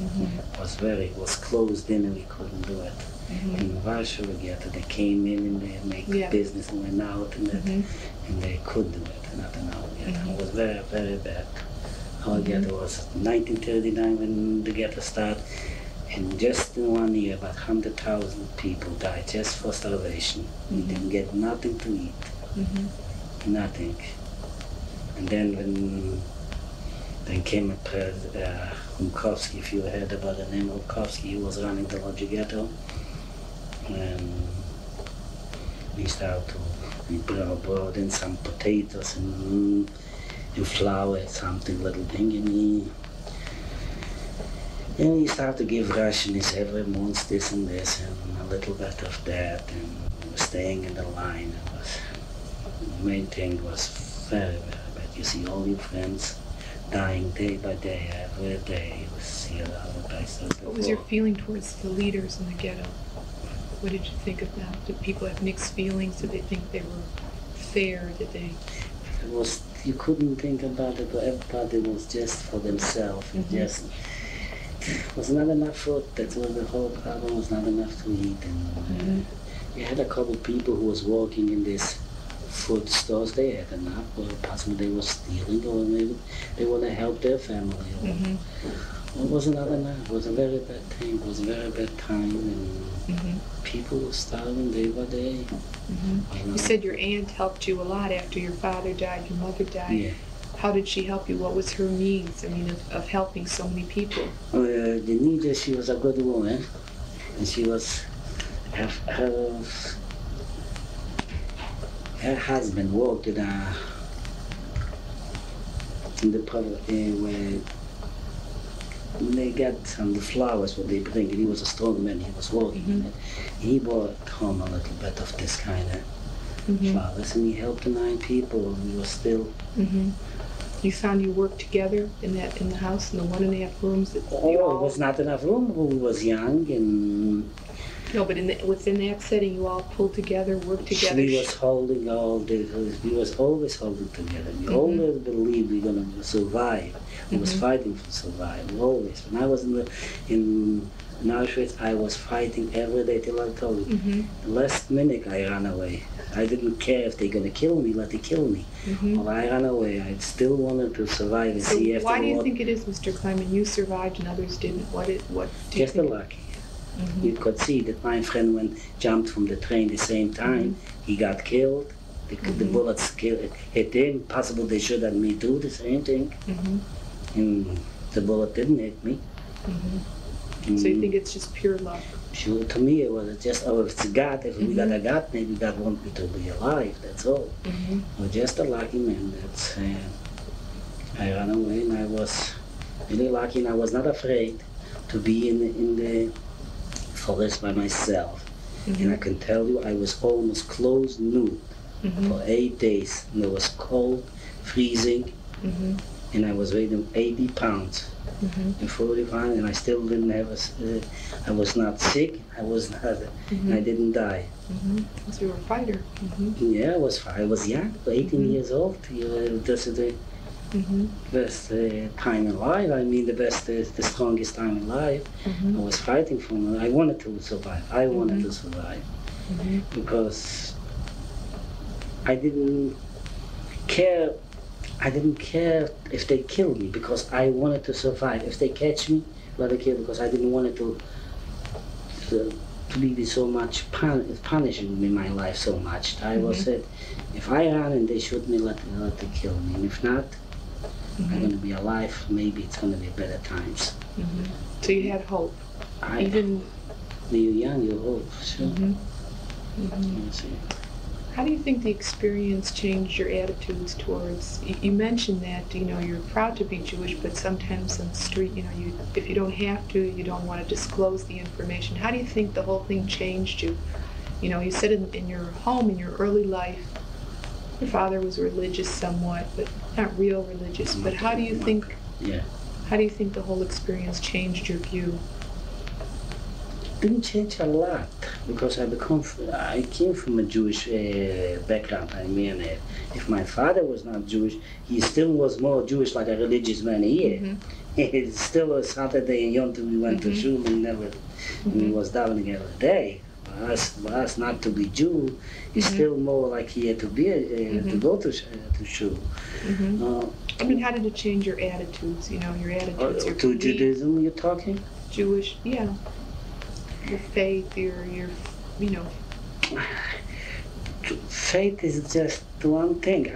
It was closed in and we couldn't do it. In Warsaw ghetto, they came in and they make business and went out and they could do it. Not in our ghetto. It was very, very bad. Our ghetto was 1939 when the ghetto started, and just in 1 year, about 100,000 people died just for starvation. We didn't get nothing to eat, nothing. And then when came a Rumkowski, if you heard about the name Rumkowski, he was running the Łódź ghetto, and we brought in some potatoes and flour, something little thing, and he started to give rations every month, this and this, and a little bit of that, and we were staying in the line. The main thing was very, very bad. You see all your friends dying day by day, every day. You see a lot of places. what was your feeling towards the leaders in the ghetto? What did you think of them? Did people have mixed feelings? Did they think they were fair? Did they? You couldn't think about it, but everybody was just for themselves. It was not enough food. That was the whole problem. Was not enough to eat. And we had a couple people who was working in this food stores. They had enough, or possibly they were stealing, or maybe they want to help their family. It was not enough. It was a very bad thing. It was a very bad time, and people were starving day by day. You said your aunt helped you a lot after your father died, your mother died. Yeah. How did she help you? What was her needs, of helping so many people? The need is she was a good woman, and she was, her husband worked in the where they got the flowers what they bring. He was a strong man. He was working in it. He brought home a little bit of this kind of flowers, and he helped the 9 people. And we were still. You found you worked together in the house, in the 1.5 rooms that it was not enough room. We was young, and No, but within that setting, you all pulled together, worked together. We was holding we was always holding together. We always believed we're gonna survive. We was fighting for survival, always. When I was in Auschwitz, I was fighting every day till I told you. The last minute I ran away. I didn't care if they're gonna kill me, let them kill me. Well, I ran away. I still wanted to survive and see after why do you think it is, Mr. Klaiman, you survived and others didn't? What do you just think? lucky. You could see that my friend jumped from the train the same time. He got killed. The bullets hit him. Possible they should have me do the same thing. And the bullet didn't hit me. So you think it's just pure luck? Sure, to me it was just, oh, if it's God, if we got a God, maybe God want me to be alive, that's all. Well, just a lucky man. That's, I ran away and I was really lucky and I was not afraid to be in the forest by myself. And I can tell you, I was almost close nude for 8 days. And it was cold, freezing, and I was weighing 80 pounds. And 40 pounds, and I still didn't have I was not sick, I was not, and I didn't die. So you were a fighter. Yeah, I was young, 18 years old. This is the best time in life. I mean, the strongest time in life. I was fighting for it. I wanted to survive. I wanted to survive because I didn't care. I didn't care if they killed me because I wanted to survive. If they catch me, let them kill because I didn't want it to be so much punishing me in my life so much. I was said, if I run and they shoot me, let them kill me. And if not, I'm going to be alive. Maybe it's going to be better times. So you had hope. Even when you're young, you hope. Sure. How do you think the experience changed your attitudes towards, you mentioned that, you know, you're proud to be Jewish, but sometimes on the street, you know, if you don't have to, you don't want to disclose the information. How do you think the whole thing changed you? You know, you said in your home, in your early life, your father was religious somewhat, but not real religious. But how do you think, how do you think the whole experience changed your view? Didn't change a lot because I came from a Jewish background. I mean, if my father was not Jewish, he still was more Jewish, like a religious man here. It's still a Saturday and Yom Tov we went to shul and and he was davening every day. For us not to be Jew, he's still more like he had to be to go to shul. I mean, how did it change your attitudes? You know, your attitudes. Your to Judaism, you're talking? Jewish, yeah. Your faith, your, you know. Faith is just one thing.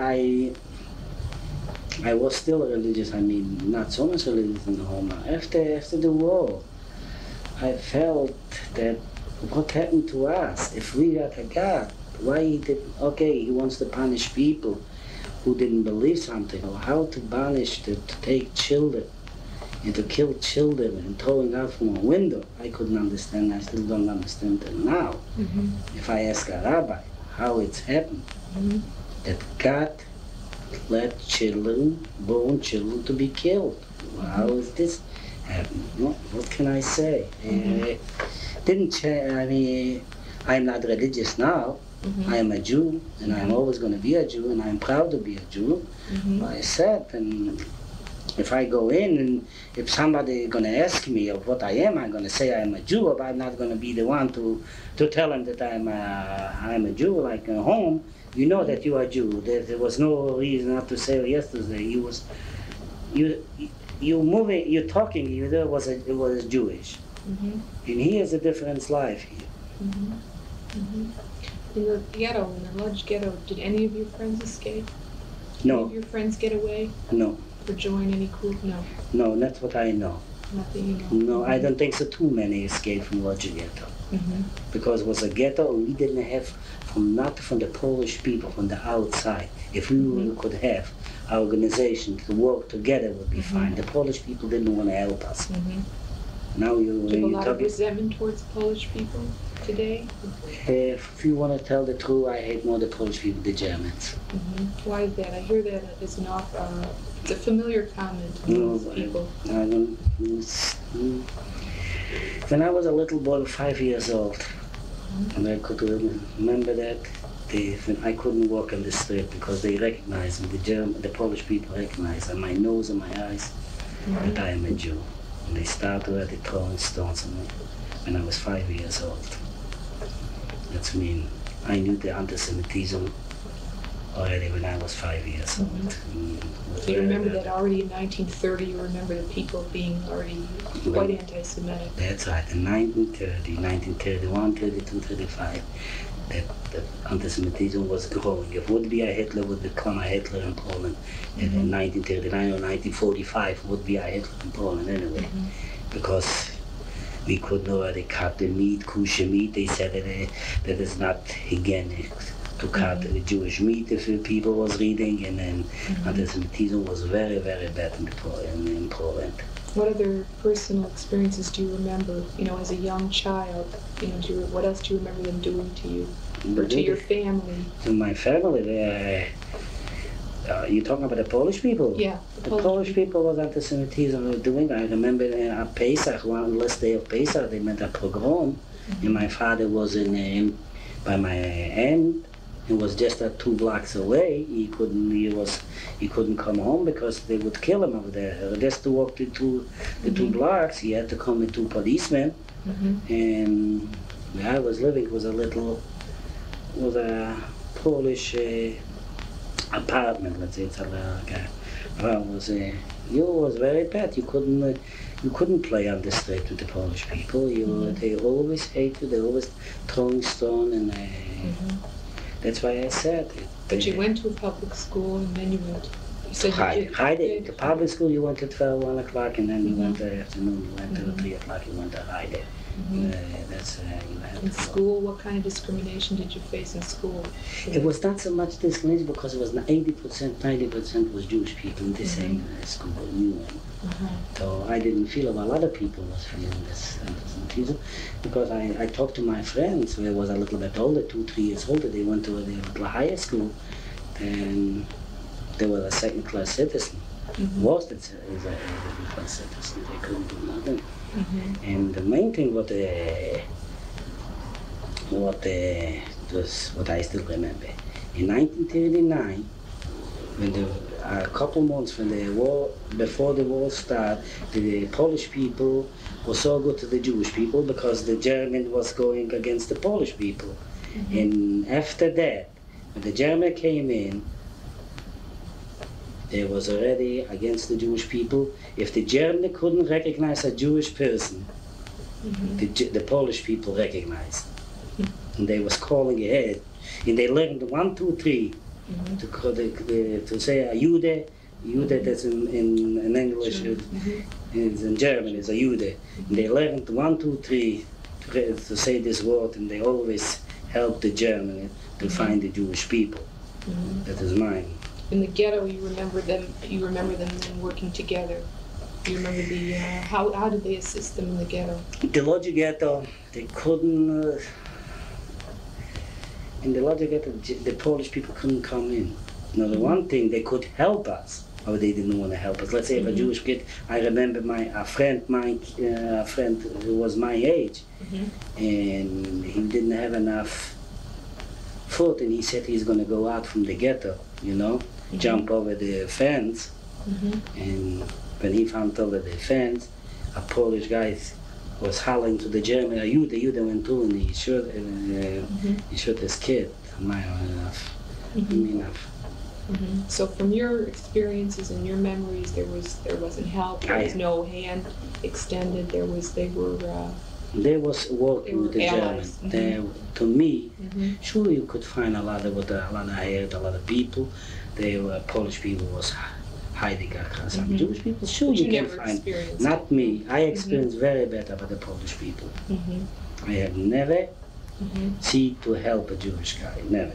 I was still religious. I mean, not so much religious in the home. After the war, I felt that what happened to us? If we got a God, why he didn't? Okay, he wants to punish people who didn't believe something, or how to punish to take children and to kill children and throwing out from a window. I couldn't understand. I still don't understand it now. If I ask a rabbi how it's happened, that God let children, born children, to be killed. How is this happening? No, what can I say? Didn't change. I mean, I'm not religious now. I am a Jew, and I'm always going to be a Jew, and I'm proud to be a Jew. I said, and if I go in and if somebody is going to ask me of what I am, I'm going to say I'm a Jew, but I'm not going to be the one to tell them that I'm a Jew. Like at home, you know that you are a Jew. There was no reason not to say yesterday. You moving, you're talking. It was Jewish. And here's a different life here. In the ghetto, in the Łódź ghetto, did any of your friends escape? No. Did any of your friends get away? No. Or join any group? No. No, that's what I know. Nothing you know? No, I don't think so. Too many escaped from Łódź ghetto. Because it was a ghetto, and we didn't have not from the Polish people, from the outside. If we could have our organization to work together, would be fine. The Polish people didn't want to help us. Now Do you have a lot of resentment towards Polish people today? If you want to tell the truth, I hate more the Polish people than the Germans. Why is that? I hear that it's a familiar comment among people. When I was a little boy, 5 years old, And I could remember that when I couldn't walk on the street because they recognized me, the Polish people recognized on my nose and my eyes that I am a Jew. And they started already throwing stones at me when I was 5 years old. That's mean. I knew the anti-Semitism already when I was 5 years old. So you remember that already in 1930, you remember the people being already quite anti-Semitic. That's right, in 1930, 1931, 32, 35, that anti-Semitism was growing. If would be a Hitler, would become a Hitler in Poland. And in 1939 or 1945 would be a Hitler in Poland anyway. Because we couldn't already cut the meat, kosher meat. They said that it's not hygienic to cut the Jewish meat if people was reading, and then anti-Semitism was very, very bad in Poland. What other personal experiences do you remember, as a young child? What else do you remember them doing to you, or to your family? To my family, you're talking about the Polish people? Yeah, the Polish people was anti-Semitism doing. I remember at Pesach, one last day of Pesach, they made a pogrom, and my father was by my aunt. He was just 2 blocks away. He couldn't come home because they would kill him over there. Just to walk the two blocks, he had to come with 2 policemen. And where I was living was a Polish apartment. Let's say it was very bad. You couldn't play on the street with the Polish people. They always hate you. They always throwing stone and. That's why I said it. But you went to a public school and then you said Heide. The public school you went to 12, 1 o'clock, and then you went to the afternoon, you went to 3 o'clock, you went to Heide. You had in school, what kind of discrimination did you face in school? It was not so much discrimination because it was 80%, 90% was Jewish people in the same school, So I didn't feel a lot of people was feeling this anti-Semitism because I talked to my friends who was a little bit older, 2, 3 years older. They went to a little higher school and they were a second-class citizen. Was a second-class citizen. They couldn't do nothing. And the main thing what I still remember, in 1939, when a couple months when the war, before the war started, the Polish people were so good to the Jewish people because the German was going against the Polish people. And after that, when the German came in, they was already against the Jewish people. If the German couldn't recognize a Jewish person, the Polish people recognized. And they was calling ahead. And they learned 1, 2, 3 to say a Jude. Jude, that's in English, in German is a Jude. And they learned 1, 2, 3 to say this word, and they always helped the German to find the Jewish people. That is mine. In the ghetto, you remember them then working together. You remember how did they assist them in the ghetto? The Łódź ghetto, they couldn't. In the Łódź ghetto, the Polish people couldn't come in. The one thing they could help us, or they didn't want to help us. Let's say if a Jewish kid, I remember a friend who was my age, and he didn't have enough food, and he said he's going to go out from the ghetto, jump over the fence, and when he found over the fence, a Polish guy was hollering to the German, you went too, and he shot his kid. Enough. So from your experiences and your memories, there wasn't help. There was no hand extended. They was working with the Germans. To me, sure you could find a lot of hate, a lot of people. Polish people was hiding some Jewish people. Sure you can find. Not me. I experienced very bad about the Polish people. I have never seen to help a Jewish guy. Never.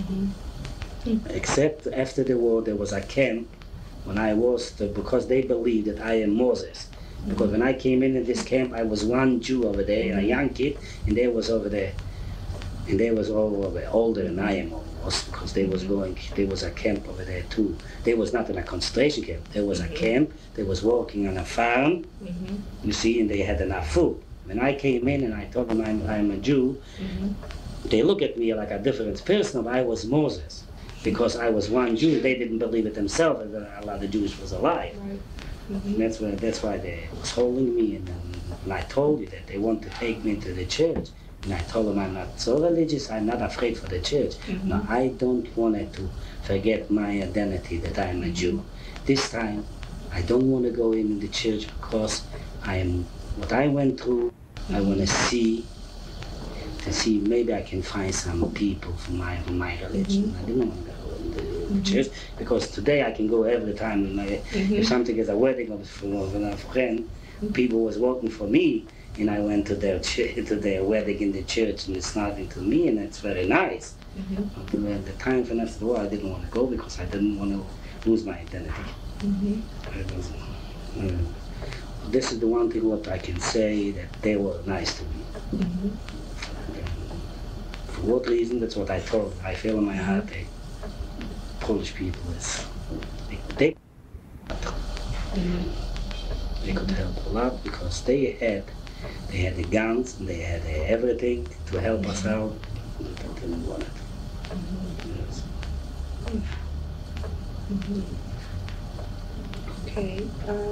Except after the war, there was a camp when I was because they believed that I am Moses. Because when I came in this camp, I was one Jew over there, a young kid, and they was over there, and they was all over older than I am almost, because there was a camp over there too. They was not in a concentration camp. There was a camp. They was working on a farm, you see, and they had enough food. When I came in and I told them I'm a Jew, they look at me like a different person. I was Moses. Because I was one Jew, they didn't believe it themselves that a lot of Jews was alive. Right. That's why they was holding me, and I told you that they want to take me into the church. And I told them I'm not so religious, I'm not afraid for the church. No, I don't want to forget my identity that I'm a Jew. This time, I don't want to go in the church because what I went through, I want to see maybe I can find some people from my religion. I didn't want to go in the church because today I can go every time. If something is a wedding of a friend, people was working for me, and I went to their wedding in the church, and it's nothing to me, and it's very nice. At the time after the war, I didn't want to go because I didn't want to lose my identity. This is the one thing what I can say, that they were nice to me. For what reason? That's what I told. I feel in my heart that Polish people they could help a lot because they had the guns and they had everything to help us out. But they didn't want it. Yes. Okay.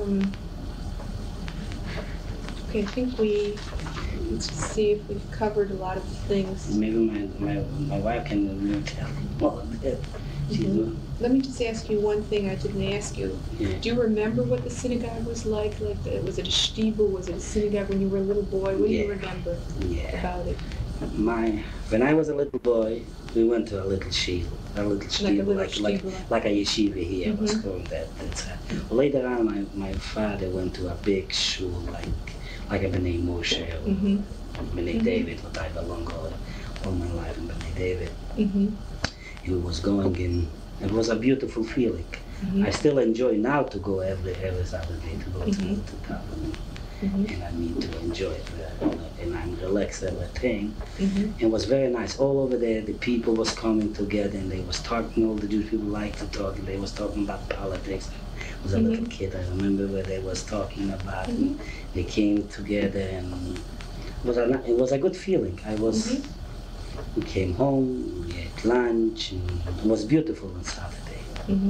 Okay, I think let's see if we've covered a lot of things. Maybe my wife can tell more of that. Let me just ask you one thing I didn't ask you. Yeah. Do you remember what the synagogue was like? Was it a shtibel? Was it a synagogue when you were a little boy? What do you remember about it? When I was a little boy, we went to a little shtibel, like a yeshiva here. Was called that. Later on, my father went to a big shul, like a B'nai Moshe or B'nai David, what I belong all my life in B'nai David. He was going in. It was a beautiful feeling. I still enjoy now to go every Saturday to go to Klaiman. And I mean to enjoy it, and I'm relaxed everything. It was very nice. All over there, the people was coming together, and they was talking. All the Jewish people like to talk, and they was talking about politics. I was a little kid. I remember where they was talking about. And they came together, and it was a good feeling. We came home, we had lunch, and it was beautiful on Saturday.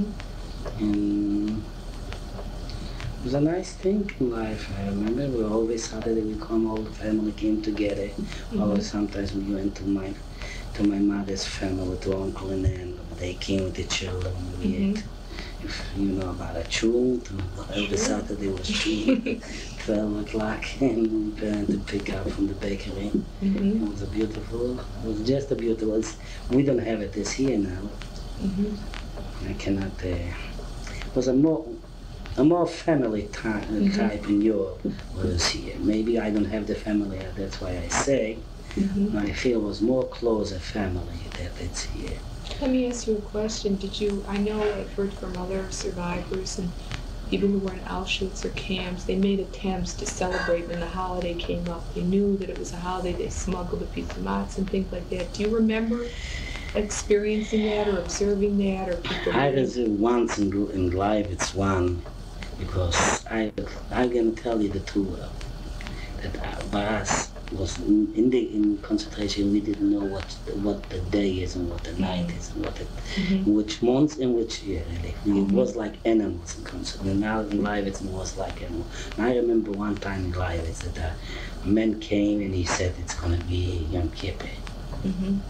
And it was a nice thing in life. I remember we always Saturday we come, all the family came together. Or sometimes we went to my mother's family, to uncle and aunt. They came with the children. We ate. If you know about a chul, every Saturday was chul. 12 o'clock, and we went to pick up from the bakery. It was just a beautiful. We don't have it this here now. I cannot. It was a more family type in Europe was here. Maybe I don't have the family. That's why I say. I feel it was more closer family that it's here. Let me ask you a question. I know I've heard from other survivors and people who were in Auschwitz or camps, they made attempts to celebrate when the holiday came up. They knew that it was a holiday, they smuggled a piece of matzah and things like that. Do you remember experiencing that or observing that? Or people? I was once in Gleiwitz I, because I'm going to tell you the truth, that by us, was in concentration. We didn't know what the day is and what the night is and which months and which year. Really, it was like animals in concentration. Now in Gleiwitz it was like animals. And I remember one time in Gleiwitz that a man came and he said it's going to be Yom Kippur. And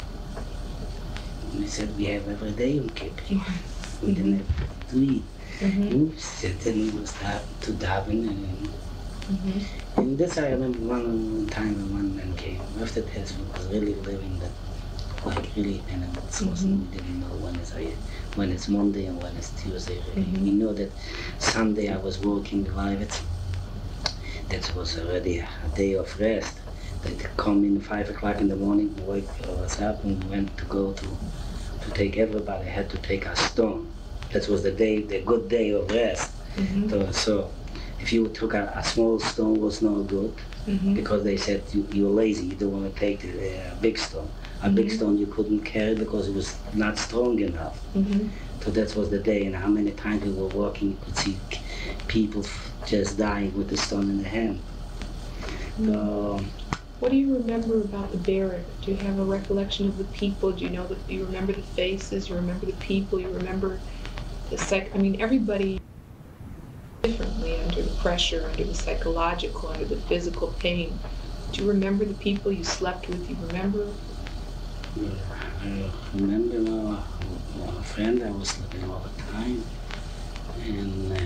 he said we have every day Yom Kippur. We didn't have to eat. And we would start to daven and this I remember one time when one man came. After this, we was really living that like really animals. We didn't know when it's Monday and when it's Tuesday. We know that Sunday I was working in Gleiwitz. That was already a day of rest. They come in 5 o'clock in the morning, wake us up, and we went to go to take everybody had to take a stone. That was the good day of rest. So if you took a small stone, was no good, because they said you're lazy, you don't want to take a big stone. A big stone you couldn't carry because it was not strong enough. So that was the day, and how many times we were walking, you could see people just dying with the stone in the hand. What do you remember about the barrack? Do you have a recollection of the people? Do you know that you remember the faces? You remember the people? You remember the I mean, everybody differently under the pressure, under the psychological, under the physical pain. Do you remember the people you slept with? You remember? Yeah, I remember a friend I was living all the time, and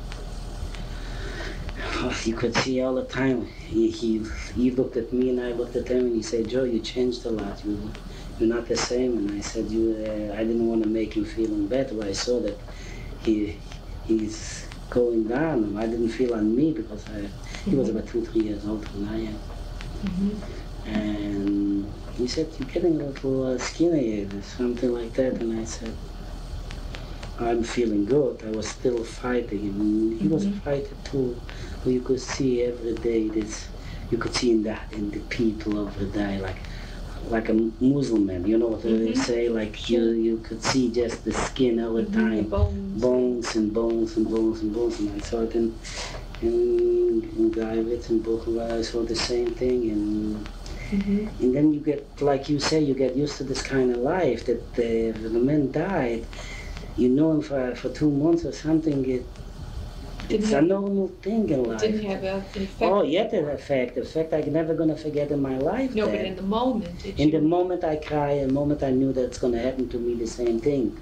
you could see all the time. He looked at me and I looked at him and he said, "Joe, you changed a lot. You're not the same." And I said, I didn't want to make him feeling better. I saw that he's going down. I didn't feel on me because he was about 2-3 years older than I am. Mm-hmm. And he said, "You're getting a little skinny," something like that. And I said, "I'm feeling good." I was still fighting, and he was a fighter too. But you could see every day this. You could see in the people every day, like a Muslim, you know what they say. Like you could see just the skin all the time, bones and bones and bones and bones. And I saw it in Gleiwitz and Buchenwald. I saw the same thing, and then you get, like you say, you get used to this kind of life. That when the man died, you know him for 2 months or something. It's a normal thing in life. Didn't have an effect. Oh, yet an effect. Effect I'm never gonna forget in my life. No, but in the moment, in the moment I cry, in the moment I knew that it's gonna happen to me, the same thing.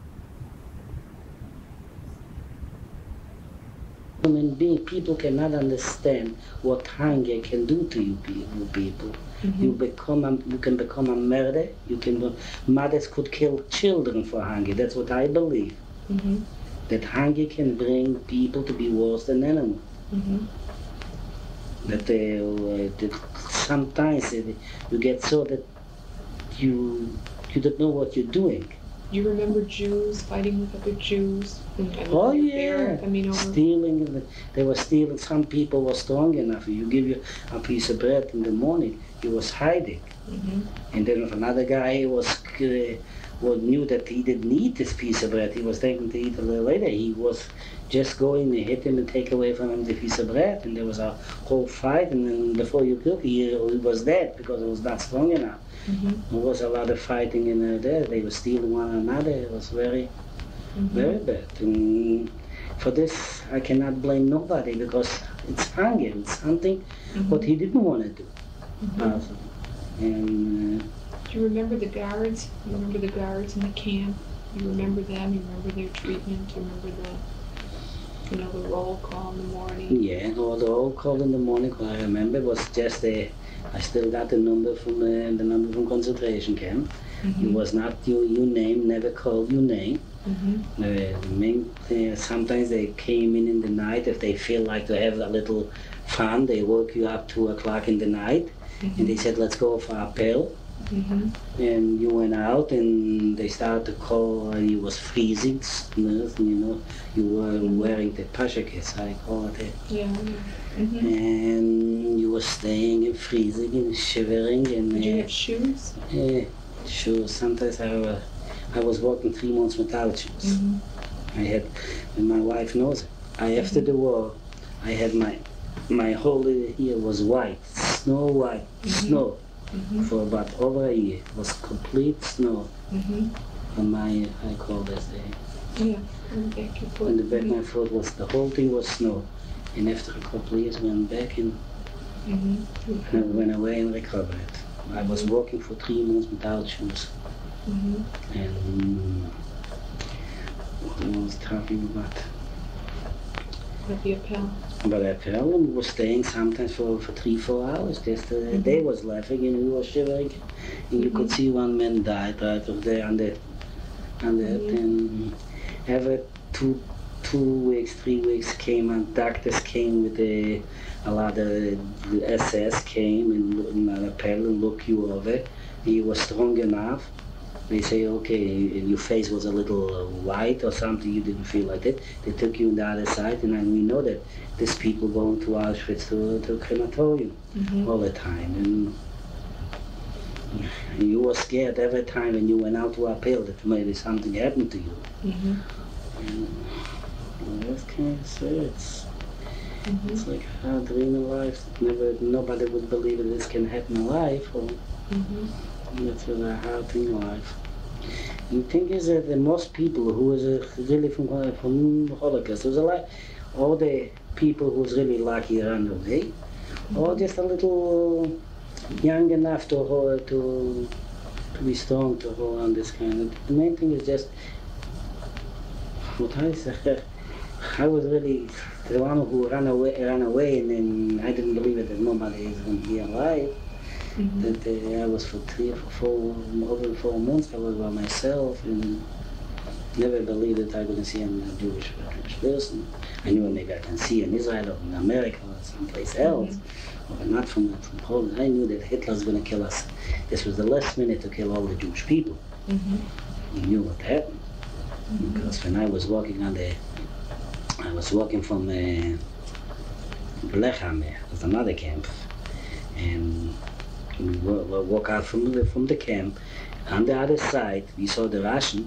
Human being, people cannot understand what hunger can do to you people. You can become a murderer. Mothers could kill children for hunger. That's what I believe. That hunger can bring people to be worse than animals. That sometimes you get so that you don't know what you're doing. You remember Jews fighting with other Jews? Oh yeah, stealing. They were stealing. Some people were strong enough. You give you a piece of bread in the morning, he was hiding. And then if another guy knew that he didn't eat this piece of bread, he was taking to eat a little later, he was just going to hit him and take away from him the piece of bread, and there was a whole fight, and then before you could, he was dead because it was not strong enough. There was a lot of fighting in there. They were stealing one another. It was very, very bad. And for this, I cannot blame nobody because it's hunger. It's something what he didn't want to do. And do you remember the guards? You remember the guards in the camp? You remember them? You remember their treatment? You remember the roll call in the morning? Yeah, or the roll call in the morning. What I remember was just I still got the number from concentration camp. It was not your name. Never called your name. The main thing, sometimes they came in the night if they feel like to have a little fun. They woke you up 2 o'clock in the night, and they said, "Let's go for a pill." And you went out, and they started to call. You was freezing, you were wearing the pashakis, I call it. And you were staying and freezing and shivering. And did you have shoes? Yeah, shoes. Sometimes I was walking 3 months without shoes. I had, and my wife knows it. After the war, I had my whole ear was white, snow white, snow. For about over a year. It was complete snow. And I call this on the back of your foot. On the back of my foot the whole thing was snow. And after a couple of years, I went back and I went away and recovered. I was walking for 3 months without shoes. And what I was talking about? The appel. But I fell and was staying sometimes for 3-4 hours. Just they was laughing and we were shivering, and you could see one man died right over there on that. And every 2 weeks, 3 weeks came, and doctors came with a lot of the SS came and an appel and look you over. And you were strong enough. They say, okay, your face was a little white or something, you didn't feel like it. They took you on the other side, and then we know that these people going to Auschwitz to crematorium all the time. And you were scared every time when you went out to appeal that maybe something happened to you. And that's kind of serious. It's like a dream in life. Nobody would believe that this can happen in life. Or that's a hard thing in life. And the thing is that most people who was really from Holocaust, there was a lot, all the people who was really lucky ran away, or just a little young enough to be strong to hold on this kind of. The main thing is just what I said. I was really the one who ran away, and then I didn't believe it that nobody is going to be alive. That I was for over 4 months. I was by myself, and never believed that I would see a Jewish person. I knew maybe I can see in Israel or in America or someplace else, or not from Poland. I knew that Hitler was going to kill us. This was the last minute to kill all the Jewish people. We knew what happened because when I was walking from Blechammer, it was another camp, and we walk out from the camp. On the other side, we saw the Russian,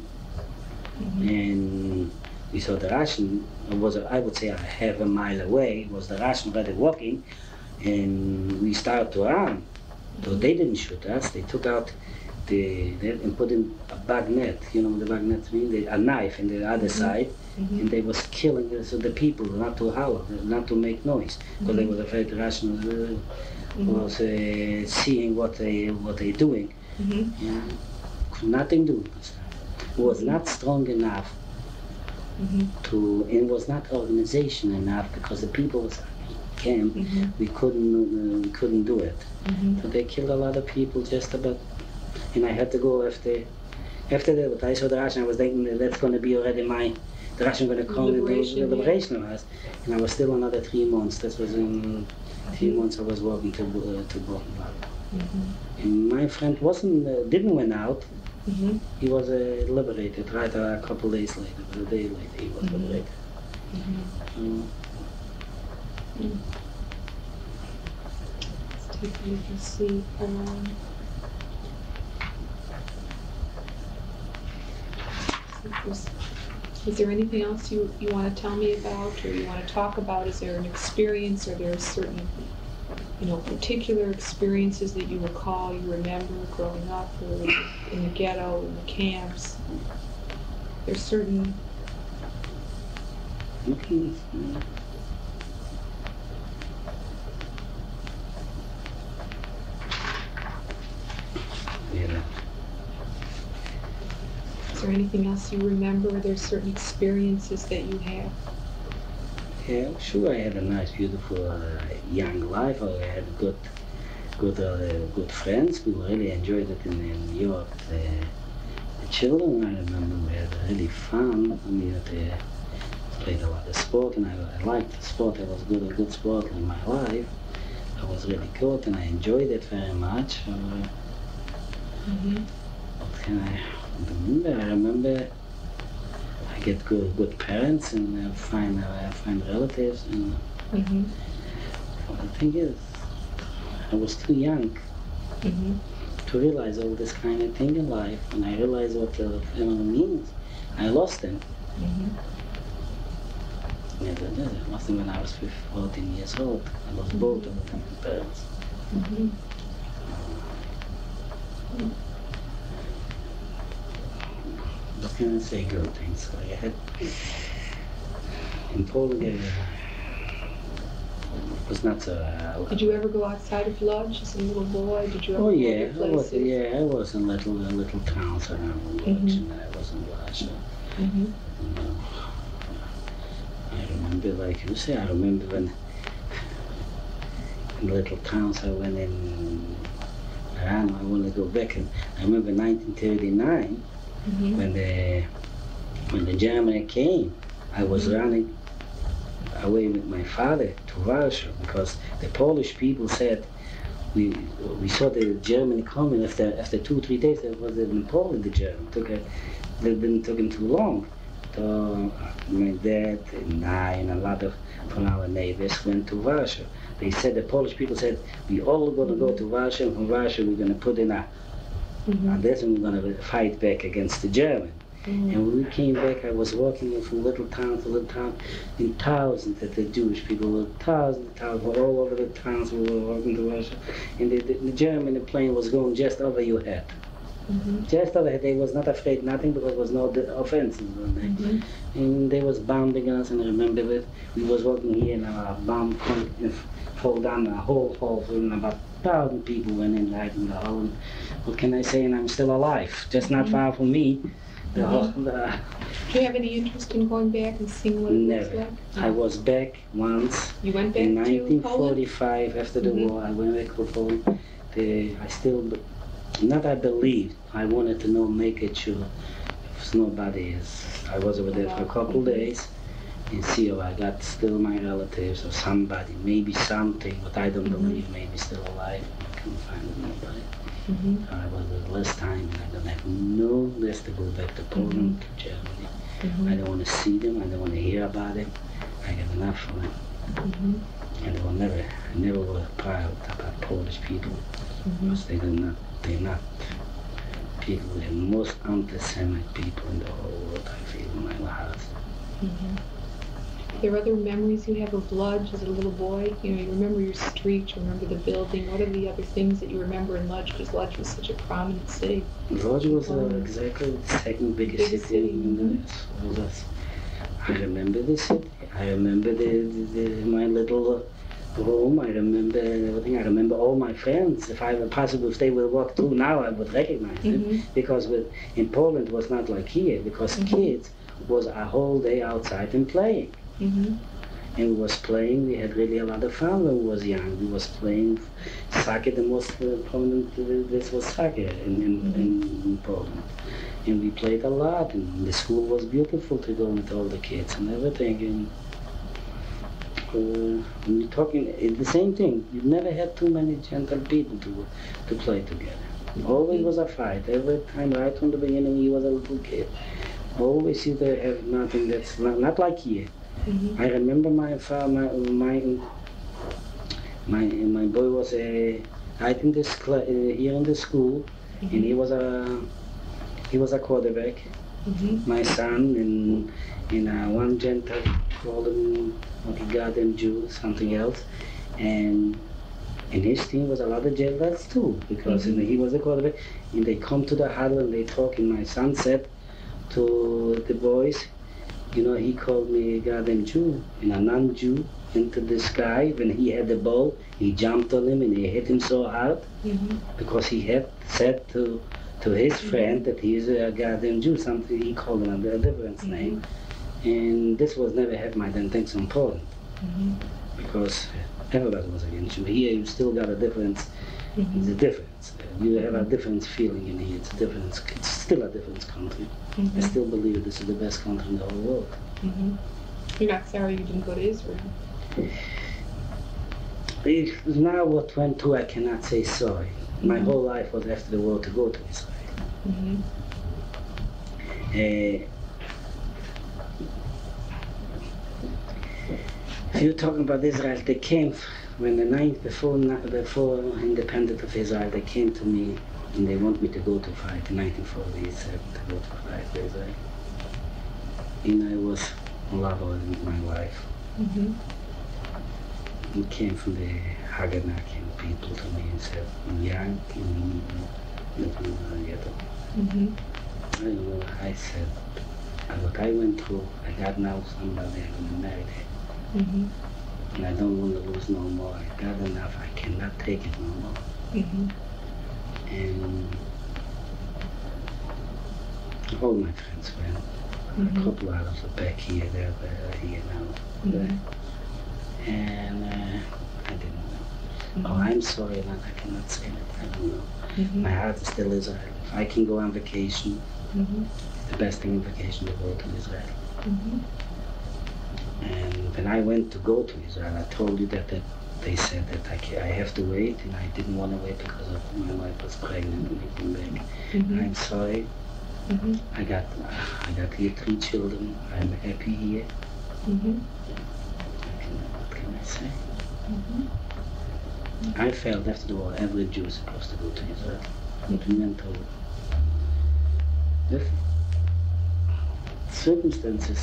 and we saw the Russian. It was, I would say, a half a mile away. Was the Russian already walking, and we started to run. So they didn't shoot us. They took out and put in a bagnet. You know what the bagnet means? A knife in the other side, and they was killing the people not to holler, not to make noise, because they were afraid the Russians was seeing what they doing. Could nothing do. Was not strong enough to, and was not organization enough, because the people was camp. We couldn't do it. So they killed a lot of people just about, and I had to go after that. But I saw the Russian. I was thinking that that's going to be already the Russian going to come and do the liberation of us. And I was still another 3 months. That was in 3 months I was walking to Buchenwald. And my friend didn't went out. He was liberated right a couple days later, but a day later he was liberated. Let's take a look and see. Is there anything else you want to tell me about, or you want to talk about? Is there an experience, or there are certain, particular experiences that you recall, you remember growing up, or in the ghetto, in the camps? There's certain. Is there anything else you remember? There's certain experiences that you have? Yeah, sure. I had a nice, beautiful young life. I had good friends. We really enjoyed it in New York. The children, I remember, we had really fun. We had played a lot of sport, and I liked the sport. I was good at good sport in my life. I was really good, and I enjoyed it very much. I remember I get good parents and fine relatives, and the thing is, I was too young to realize all this kind of thing in life, and I realized what the family means. I lost them. I lost them when I was 14 years old. I lost both of them, my parents. What can I say? Good things. I had in Poland. It was not so. Did you ever go outside of Łódź as a little boy? Did you ever go to places? I was in little towns around Łódź, and I was in Russia. I remember, like you say, I remember when in little towns I went in. I want to go back, and I remember 1939. When the Germany came, I was running away with my father to Warsaw, because the Polish people said we saw the Germany coming after 2-3 days. It was in Poland. The German took him too long. So my dad and I and a lot of from our neighbors went to Warsaw. They said, the Polish people said, we all going to go to Warsaw, and from Warsaw we're going to put in and that's when we're going to fight back against the German. Mm. And when we came back, I was walking from little town to little town, and thousands of the Jewish people were thousands were all over the towns. We were walking to Russia, and the German plane was going just over your head. Mm-hmm. Just over head. They was not afraid nothing because there was no offenses on there. Mm-hmm. And they was bombing us, and I remember that we was walking here, and a bomb fall down a whole hall, and about 1,000 people went in like in the hole. And what can I say? And I'm still alive, just not far from me. Do you have any interest in going back and seeing what it looks Never. like? I was back once. You went back in to Poland? 1945 after the war. I went back to Poland. I still, not I believed, I wanted to know, make it sure if nobody is. I was over there for a couple days and see if I got still my relatives or somebody, maybe something, but I don't believe maybe still alive. I couldn't find nobody. Mm-hmm. I was the last time, and I don't have no less to go back to Poland, to Germany. Mm-hmm. I don't want to see them, I don't want to hear about them. I got enough of them. Mm-hmm. And I never was proud about Polish people, Mm-hmm. because they're not people, they're the most anti-Semitic people in the whole world, I feel in my heart. Mm-hmm. Are there other memories you have of Łódź as a little boy? You know, you remember your street, you remember the building. What are the other things that you remember in Łódź? Because Łódź was such a prominent city. Łódź was exactly the second biggest city in the US. I remember the city. I remember my little home. I remember everything. I remember all my friends. If if they will walk through now, I would recognize them. Because in Poland it was not like here. Because kids was a whole day outside and playing. Mm-hmm. And we was playing. We had really a lot of fun when we was young. We was playing soccer. The most prominent this was soccer in Poland. And we played a lot, and the school was beautiful to go with all the kids and everything. And when you're talking, it's the same thing. You never had too many gentle people to play together. Always was a fight. Every time, right from the beginning, you was a little kid. Always you have nothing that's not like here. Mm-hmm. I remember my boy was right in this here in the school, and he was a quarterback. Mm-hmm. My son and one gentle called him like a goddamn Jew, something else, and his team was a lot of jailers too, because he was a quarterback, and they come to the huddle and they talk, and my son said to the boys, you know, he called me a goddamn Jew, and a non-Jew into this guy. When he had the ball, he jumped on him and he hit him so hard because he had said to his friend that he's a goddamn Jew, something he called him a different name. And this was never happened, I don't think, so important, because everybody was against you. Here you still got a difference. It's a difference. You have a different feeling in here. It's a difference. It's still a different country. I still believe this is the best country in the whole world. You're not sorry you didn't go to Israel? Now what went to, I cannot say sorry. My whole life was after the war to go to Israel. If you're talking about Israel, they came when the night before independence of Israel, they came to me and they want me to go to fight in 1947 to go to fight for Israel. And I was in love with my wife. He came from the Haganaki people to me and said, I'm young and living in a ghetto. I don't know, I said, what I went through, I got now somebody I'm going to marry her. And I don't want to lose no more. I got enough, I cannot take it no more. And all my friends went. A couple out of the back here, they're here now. And I didn't know. Oh, I'm sorry, man, I cannot say that. I don't know. My heart is still Israel. If I can go on vacation, it's the best thing on vacation to go to Israel. And when I went to go to Israel, I told you that they said that I have to wait, and I didn't want to wait because my wife was pregnant and we came back. I'm sorry. I got here 3 children. I'm happy here. What can I say? I felt after the war every Jew is supposed to go to Israel. It's mental. circumstances.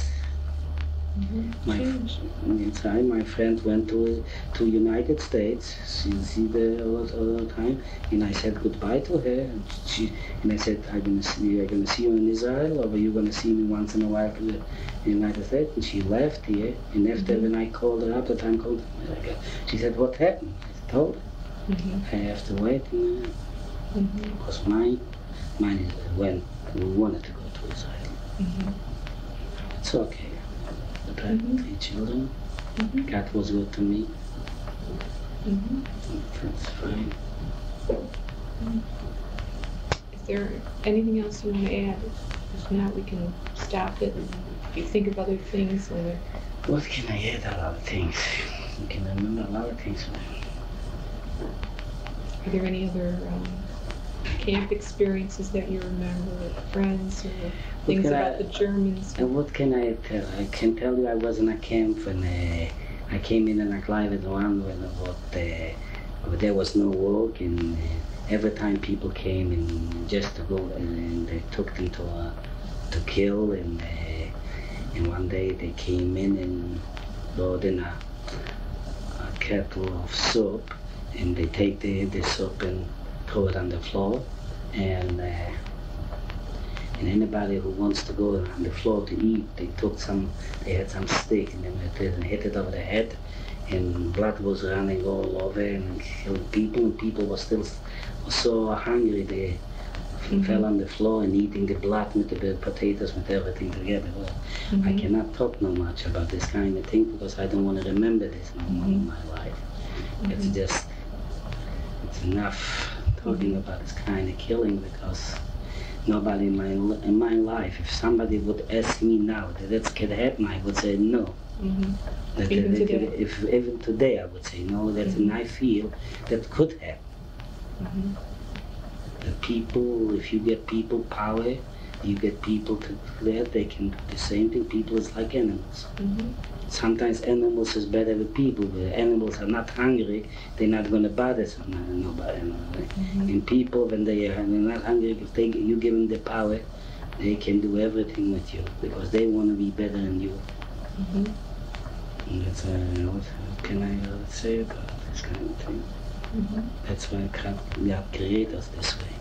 My friend went to United States. She's there all the time, and I said goodbye to her. And I said, I'm gonna see you in Israel, or are you gonna see me once in a while in the United States? And she left here. And after when I called her up, the time called her, she said, what happened? I told her. I have to wait. Because mine is when we wanted to go to Israel. It's okay. But I have 3 children. God was good to me. That's fine. Is there anything else you want to add? If not, we can stop it. If you think of other things, or what can I add? A lot of things. I can remember a lot of things. Are there any other camp experiences that you remember, or friends, or things about the Germans? And what can I tell? I can tell you I was in a camp when I came in a Gleiwitz I when there was no work, and every time people came in just to go, and they took them to kill, and one day they came in and brought in a kettle of soup, and they take the soup and throw it on the floor, and anybody who wants to go on the floor to eat, they had some stick, and then hit it over the head, and blood was running all over and killed people, and people were so hungry they fell on the floor and eating the blood with the potatoes, with everything together. Well, I cannot talk no much about this kind of thing because I don't want to remember this no more in my life. It's just, it's enough talking about this kind of killing, because nobody in my life, if somebody would ask me now that could happen, I would say no. Even today I would say no, and I feel that could happen. The people, if you get people power, you get people to that they can do the same thing. People is like animals. Sometimes animals is better with people. But animals are not hungry, they're not going to bother nobody. And people, when they're not hungry, if you give them the power, they can do everything with you because they want to be better than you. And that's what can I say about this kind of thing. That's why God created us this way.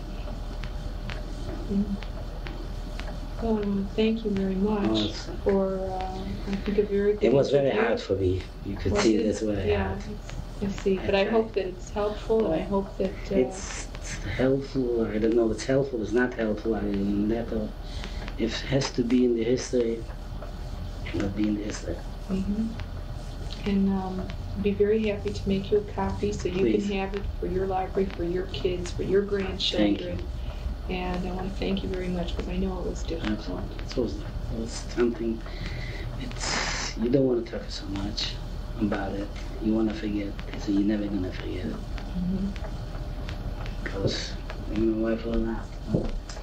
Well, thank you very much for, I think, a very good It was very interview. hard for me. You could see that's what I had. I see. But I hope that it's helpful, and I hope that... It's helpful. I don't know if it's helpful, it's not helpful. If it has to be in the history, it will be in the history. And be very happy to make you a copy so you Please. can have it for your library, for your kids, for your grandchildren. And I want to thank you very much because I know it was difficult. It was something, you don't want to talk so much about it. You want to forget, so you're never going to forget it. Because my wife will laugh.